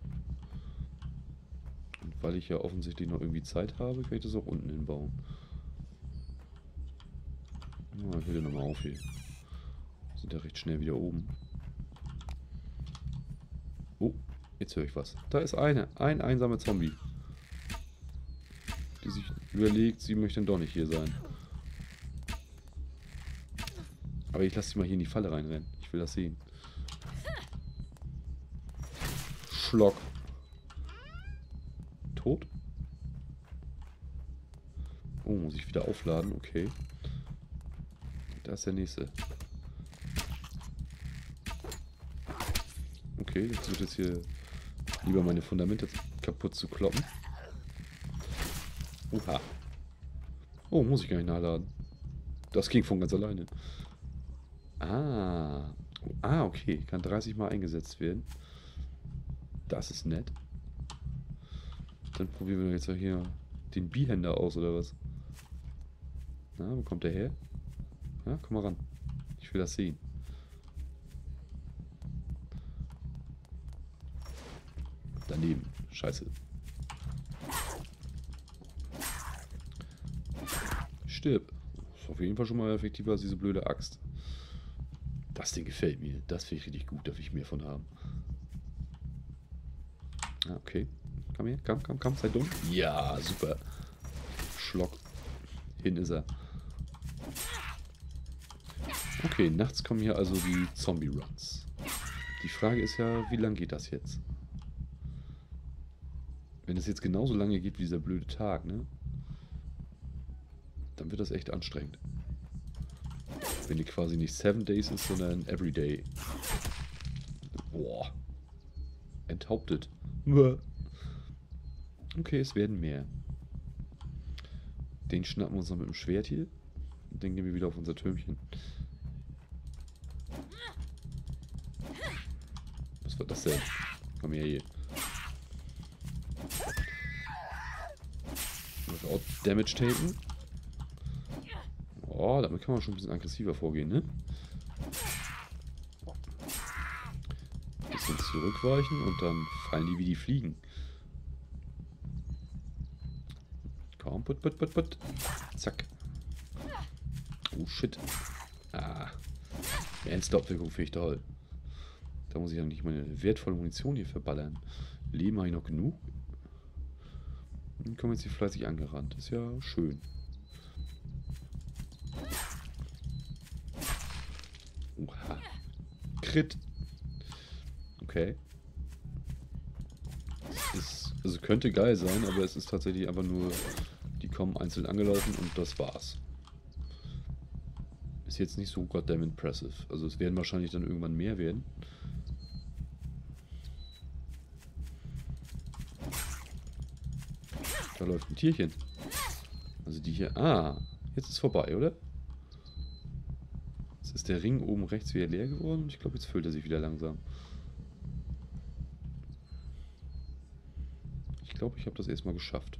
Und weil ich ja offensichtlich noch irgendwie Zeit habe, kann ich das auch unten hinbauen. Oh, ich will ja nochmal auf hier. Sind ja recht schnell wieder oben. Oh, jetzt höre ich was. Da ist ein einsamer Zombie. Die sich überlegt, sie möchte dann doch nicht hier sein. Aber ich lasse sie mal hier in die Falle reinrennen. Ich will das sehen. Schlock. Tot? Oh, muss ich wieder aufladen? Okay. Da ist der nächste. Okay, jetzt wird jetzt hier lieber meine Fundamente kaputt zu kloppen. Oha. Oh, muss ich gar nicht nachladen. Das ging von ganz alleine. Ah. Ah, okay. Kann 30 Mal eingesetzt werden. Das ist nett. Dann probieren wir jetzt ja hier den Bihänder aus, oder was? Na, wo kommt der her? Ja, komm mal ran. Ich will das sehen. Daneben. Scheiße. Stirb. Ist auf jeden Fall schon mal effektiver als diese blöde Axt. Das Ding gefällt mir. Das finde ich richtig gut. Darf ich mehr von haben. Ah, okay. Komm her. Komm. Sei dumm. Ja, super. Schlock. Hin ist er. Okay, nachts kommen hier also die Zombie-Runs. Die Frage ist ja, wie lang geht das jetzt? Wenn es jetzt genauso lange geht wie dieser blöde Tag, ne? Dann wird das echt anstrengend. Wenn die quasi nicht 7 Days ist, sondern Everyday. Boah. Enthauptet. Okay, es werden mehr. Den schnappen wir uns noch mit dem Schwert hier. Und dann gehen wir wieder auf unser Türmchen. Was war das denn? Komm her hier. Auch Damage taken. Oh, damit kann man schon ein bisschen aggressiver vorgehen, ne? Ein bisschen zurückweichen und dann fallen die wie die Fliegen. Komm, put. Zack. Oh, shit. Ah. Endstop-Wirkung finde ich toll. Da muss ich ja nicht meine wertvolle Munition hier verballern. Leben habe ich noch genug. Dann kommen jetzt hier fleißig angerannt. Ist ja schön. Oha. Crit. Okay. Also könnte geil sein, aber es ist tatsächlich einfach nur, die kommen einzeln angelaufen und das war's. Ist jetzt nicht so goddamn impressive. Also es werden wahrscheinlich dann irgendwann mehr werden. Da läuft ein Tierchen. Also die hier... Ah, jetzt ist vorbei, oder? Jetzt ist der Ring oben rechts wieder leer geworden und ich glaube, jetzt füllt er sich wieder langsam. Ich glaube, ich habe das erstmal geschafft.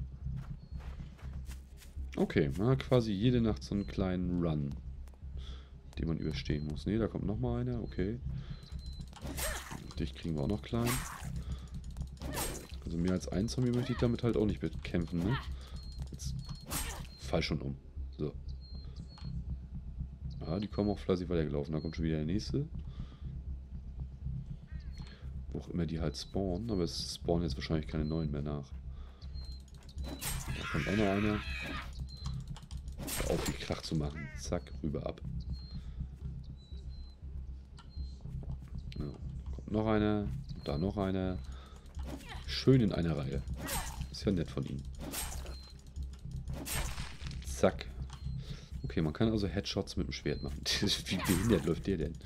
Okay, man hat quasi jede Nacht so einen kleinen Run, den man überstehen muss. Ne, da kommt nochmal einer, okay. Dich kriegen wir auch noch klein. Also mehr als ein Zombie möchte ich damit halt auch nicht bekämpfen, ne? Jetzt fall schon um. So. Ja, die kommen auch fleißig weitergelaufen. Da kommt schon wieder der nächste. Wo auch immer die halt spawnen, aber es spawnen jetzt wahrscheinlich keine neuen mehr nach. Da kommt auch noch einer. Hör auf, die Krach zu machen. Zack, rüber ab. Ja, kommt noch einer. Da noch einer. Schön in einer Reihe. Ist ja nett von Ihnen. Zack. Okay, man kann also Headshots mit dem Schwert machen. Wie behindert läuft der denn?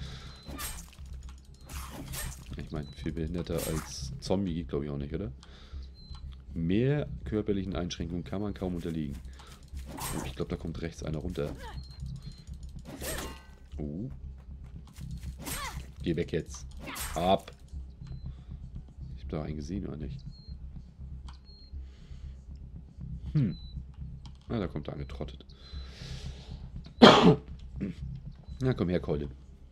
Ich meine, viel behinderter als Zombie geht, glaube ich, auch nicht, oder? Mehr körperlichen Einschränkungen kann man kaum unterliegen. Oh, ich glaube, da kommt rechts einer runter. Oh. Geh weg jetzt. Ab. Ich habe da einen gesehen, oder nicht? Ah, da kommt er angetrottet. Na, komm her, Keule.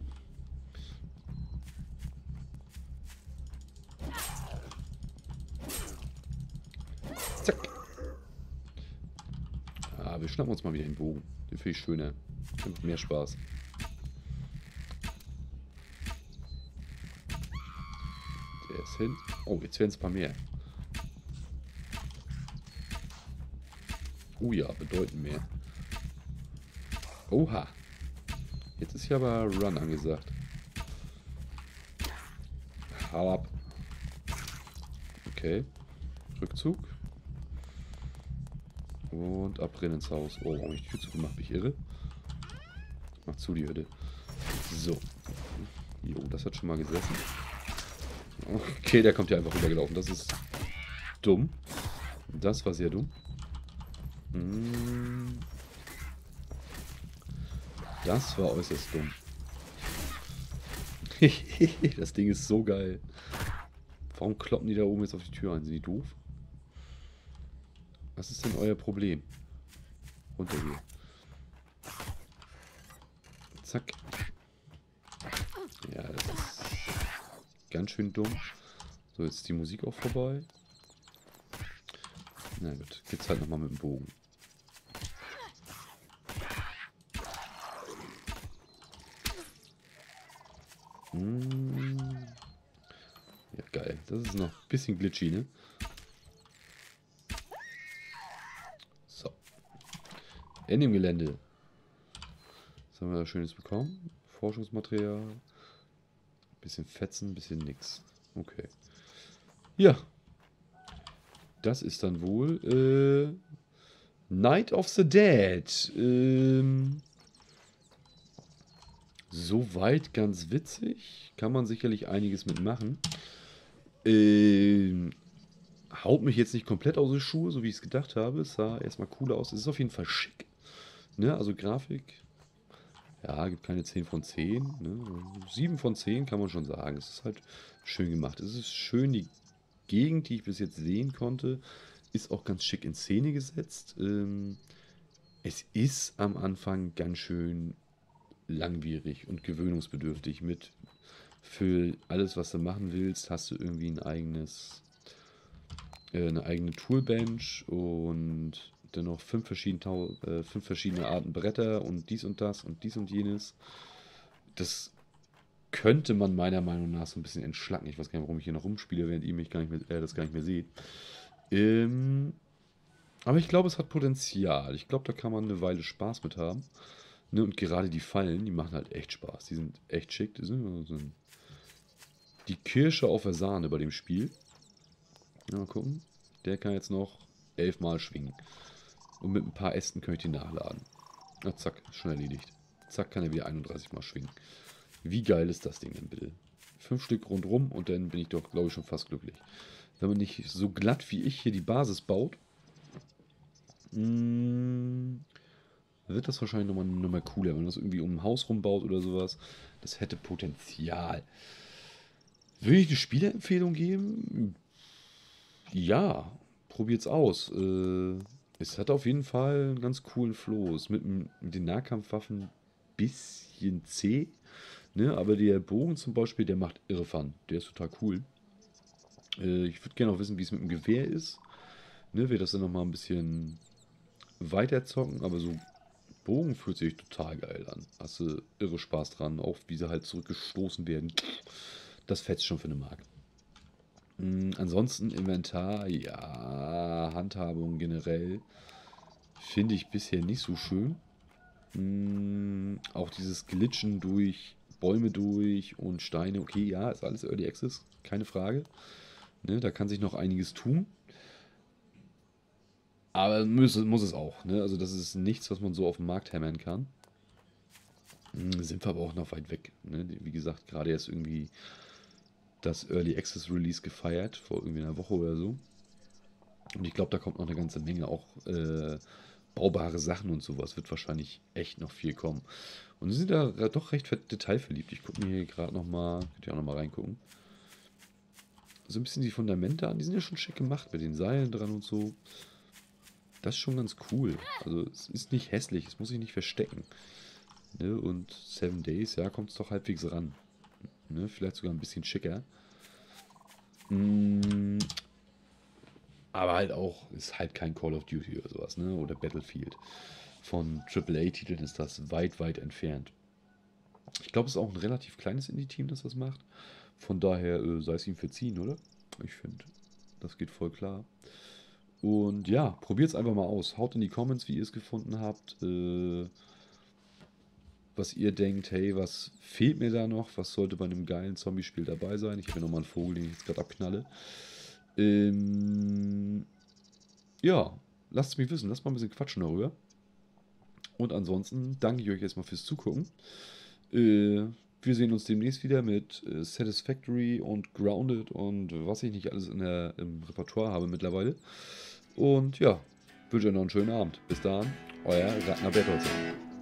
Zack. Ah, wir schnappen uns mal wieder den Bogen. Den finde ich schöner. Der macht mehr Spaß. Der ist hin. Oh, jetzt werden es ein paar mehr. Oh ja, bedeutend mehr. Oha. Jetzt ist hier aber Run angesagt. Hau ab. Okay. Rückzug. Und abrennen ins Haus. Oh, warum ich die Tür zugemacht? Bin ich irre? Mach zu, die Hütte. So. Jo, das hat schon mal gesessen. Okay, der kommt hier einfach rübergelaufen. Das ist dumm. Das war sehr dumm. Das war äußerst dumm. Das Ding ist so geil. Warum kloppen die da oben jetzt auf die Tür ein? Sind die doof? Was ist denn euer Problem? Runter hier. Zack. Ja, das ist ganz schön dumm. So, jetzt ist die Musik auch vorbei. Na gut, geht's halt nochmal mit dem Bogen. Ja, geil. Das ist noch ein bisschen glitchy, ne? So. In dem Gelände. Was haben wir da Schönes bekommen? Forschungsmaterial. Bisschen Fetzen, bisschen nix. Okay. Ja. Das ist dann wohl Night of the Dead. Soweit ganz witzig. Kann man sicherlich einiges mitmachen. Haut mich jetzt nicht komplett aus den Schuhe, so wie ich es gedacht habe. Es sah erstmal cool aus. Es ist auf jeden Fall schick. Ne? Also Grafik. Ja, gibt keine 10 von 10. Ne? 7 von 10 kann man schon sagen. Es ist halt schön gemacht. Es ist schön, die Gegend, die ich bis jetzt sehen konnte, ist auch ganz schick in Szene gesetzt. Es ist am Anfang ganz schön langwierig und gewöhnungsbedürftig mit für alles, was du machen willst, hast du irgendwie ein eigenes, eine eigene Toolbench und dann noch 5 verschiedene Arten Bretter und dies und das und dies und jenes. Das könnte man meiner Meinung nach so ein bisschen entschlacken. Ich weiß gar nicht, warum ich hier noch rumspiele, während ihr mich gar nicht mehr, das gar nicht mehr seht. Aber ich glaube, es hat Potenzial. Ich glaube, da kann man eine Weile Spaß mit haben. Ne, und gerade die Fallen, die machen halt echt Spaß. Die sind echt schick. Die sind so die Kirsche auf der Sahne bei dem Spiel. Ja, mal gucken. Der kann jetzt noch 11 Mal schwingen. Und mit ein paar Ästen kann ich die nachladen. Na, zack, schon erledigt. Zack, kann er wieder 31 Mal schwingen. Wie geil ist das Ding denn bitte? 5 Stück rundrum und dann bin ich doch, glaube ich, schon fast glücklich. Wenn man nicht so glatt wie ich hier die Basis baut, wird das wahrscheinlich nochmal cooler, wenn man das irgendwie um ein Haus rumbaut oder sowas. Das hätte Potenzial. Würde ich eine Spielerempfehlung geben? Ja, probiert's aus. Es hat auf jeden Fall einen ganz coolen Flow. Ist mit den Nahkampfwaffen ein bisschen zäh. Ne? Aber der Bogen zum Beispiel, der macht irre Fun. Der ist total cool. Ich würde gerne auch wissen, wie es mit dem Gewehr ist. Ne? Wir das dann nochmal ein bisschen weiter zocken. Aber so Bogen fühlt sich total geil an. Hast du irre Spaß dran. Auch wie sie halt zurückgestoßen werden. Das fetzt schon für eine Mark. Ansonsten Inventar, ja, Handhabung generell finde ich bisher nicht so schön. Auch dieses Glitschen durch Bäume durch und Steine, okay, ja, ist alles Early Access, keine Frage. Ne, da kann sich noch einiges tun. Aber muss es auch, ne? Also das ist nichts, was man so auf den Markt hämmern kann. Sind wir aber auch noch weit weg. Ne? Wie gesagt, gerade jetzt irgendwie das Early Access Release gefeiert, vor irgendwie einer Woche oder so. Und ich glaube, da kommt noch eine ganze Menge auch baubare Sachen und sowas. Wird wahrscheinlich echt noch viel kommen. Und sie sind da doch recht detailverliebt. Ich gucke mir hier gerade nochmal, könnt ihr auch nochmal reingucken. So ein bisschen die Fundamente an, die sind ja schon schick gemacht mit den Seilen dran und so. Das ist schon ganz cool. Also es ist nicht hässlich, es muss sich nicht verstecken. Ne? Und 7 Days, ja, kommt es doch halbwegs ran. Ne? Vielleicht sogar ein bisschen schicker. Aber halt auch, ist halt kein Call of Duty oder sowas, ne? Oder Battlefield. Von AAA-Titeln ist das weit, weit entfernt. Ich glaube, es ist auch ein relativ kleines Indie-Team, das das macht. Von daher sei es ihm verziehen, oder? Ich finde, das geht voll klar. Und ja, probiert es einfach mal aus. Haut in die Comments, wie ihr es gefunden habt. Was ihr denkt, hey, was fehlt mir da noch? Was sollte bei einem geilen Zombie-Spiel dabei sein? Ich habe hier nochmal einen Vogel, den ich jetzt gerade abknalle. Ja, lasst es mich wissen. Lasst mal ein bisschen quatschen darüber. Und ansonsten danke ich euch erstmal fürs Zugucken. Wir sehen uns demnächst wieder mit Satisfactory und Grounded und was ich nicht alles im Repertoire habe mittlerweile. Und ja, wünsche euch noch einen schönen Abend. Bis dahin, euer Ragnar Bertholz.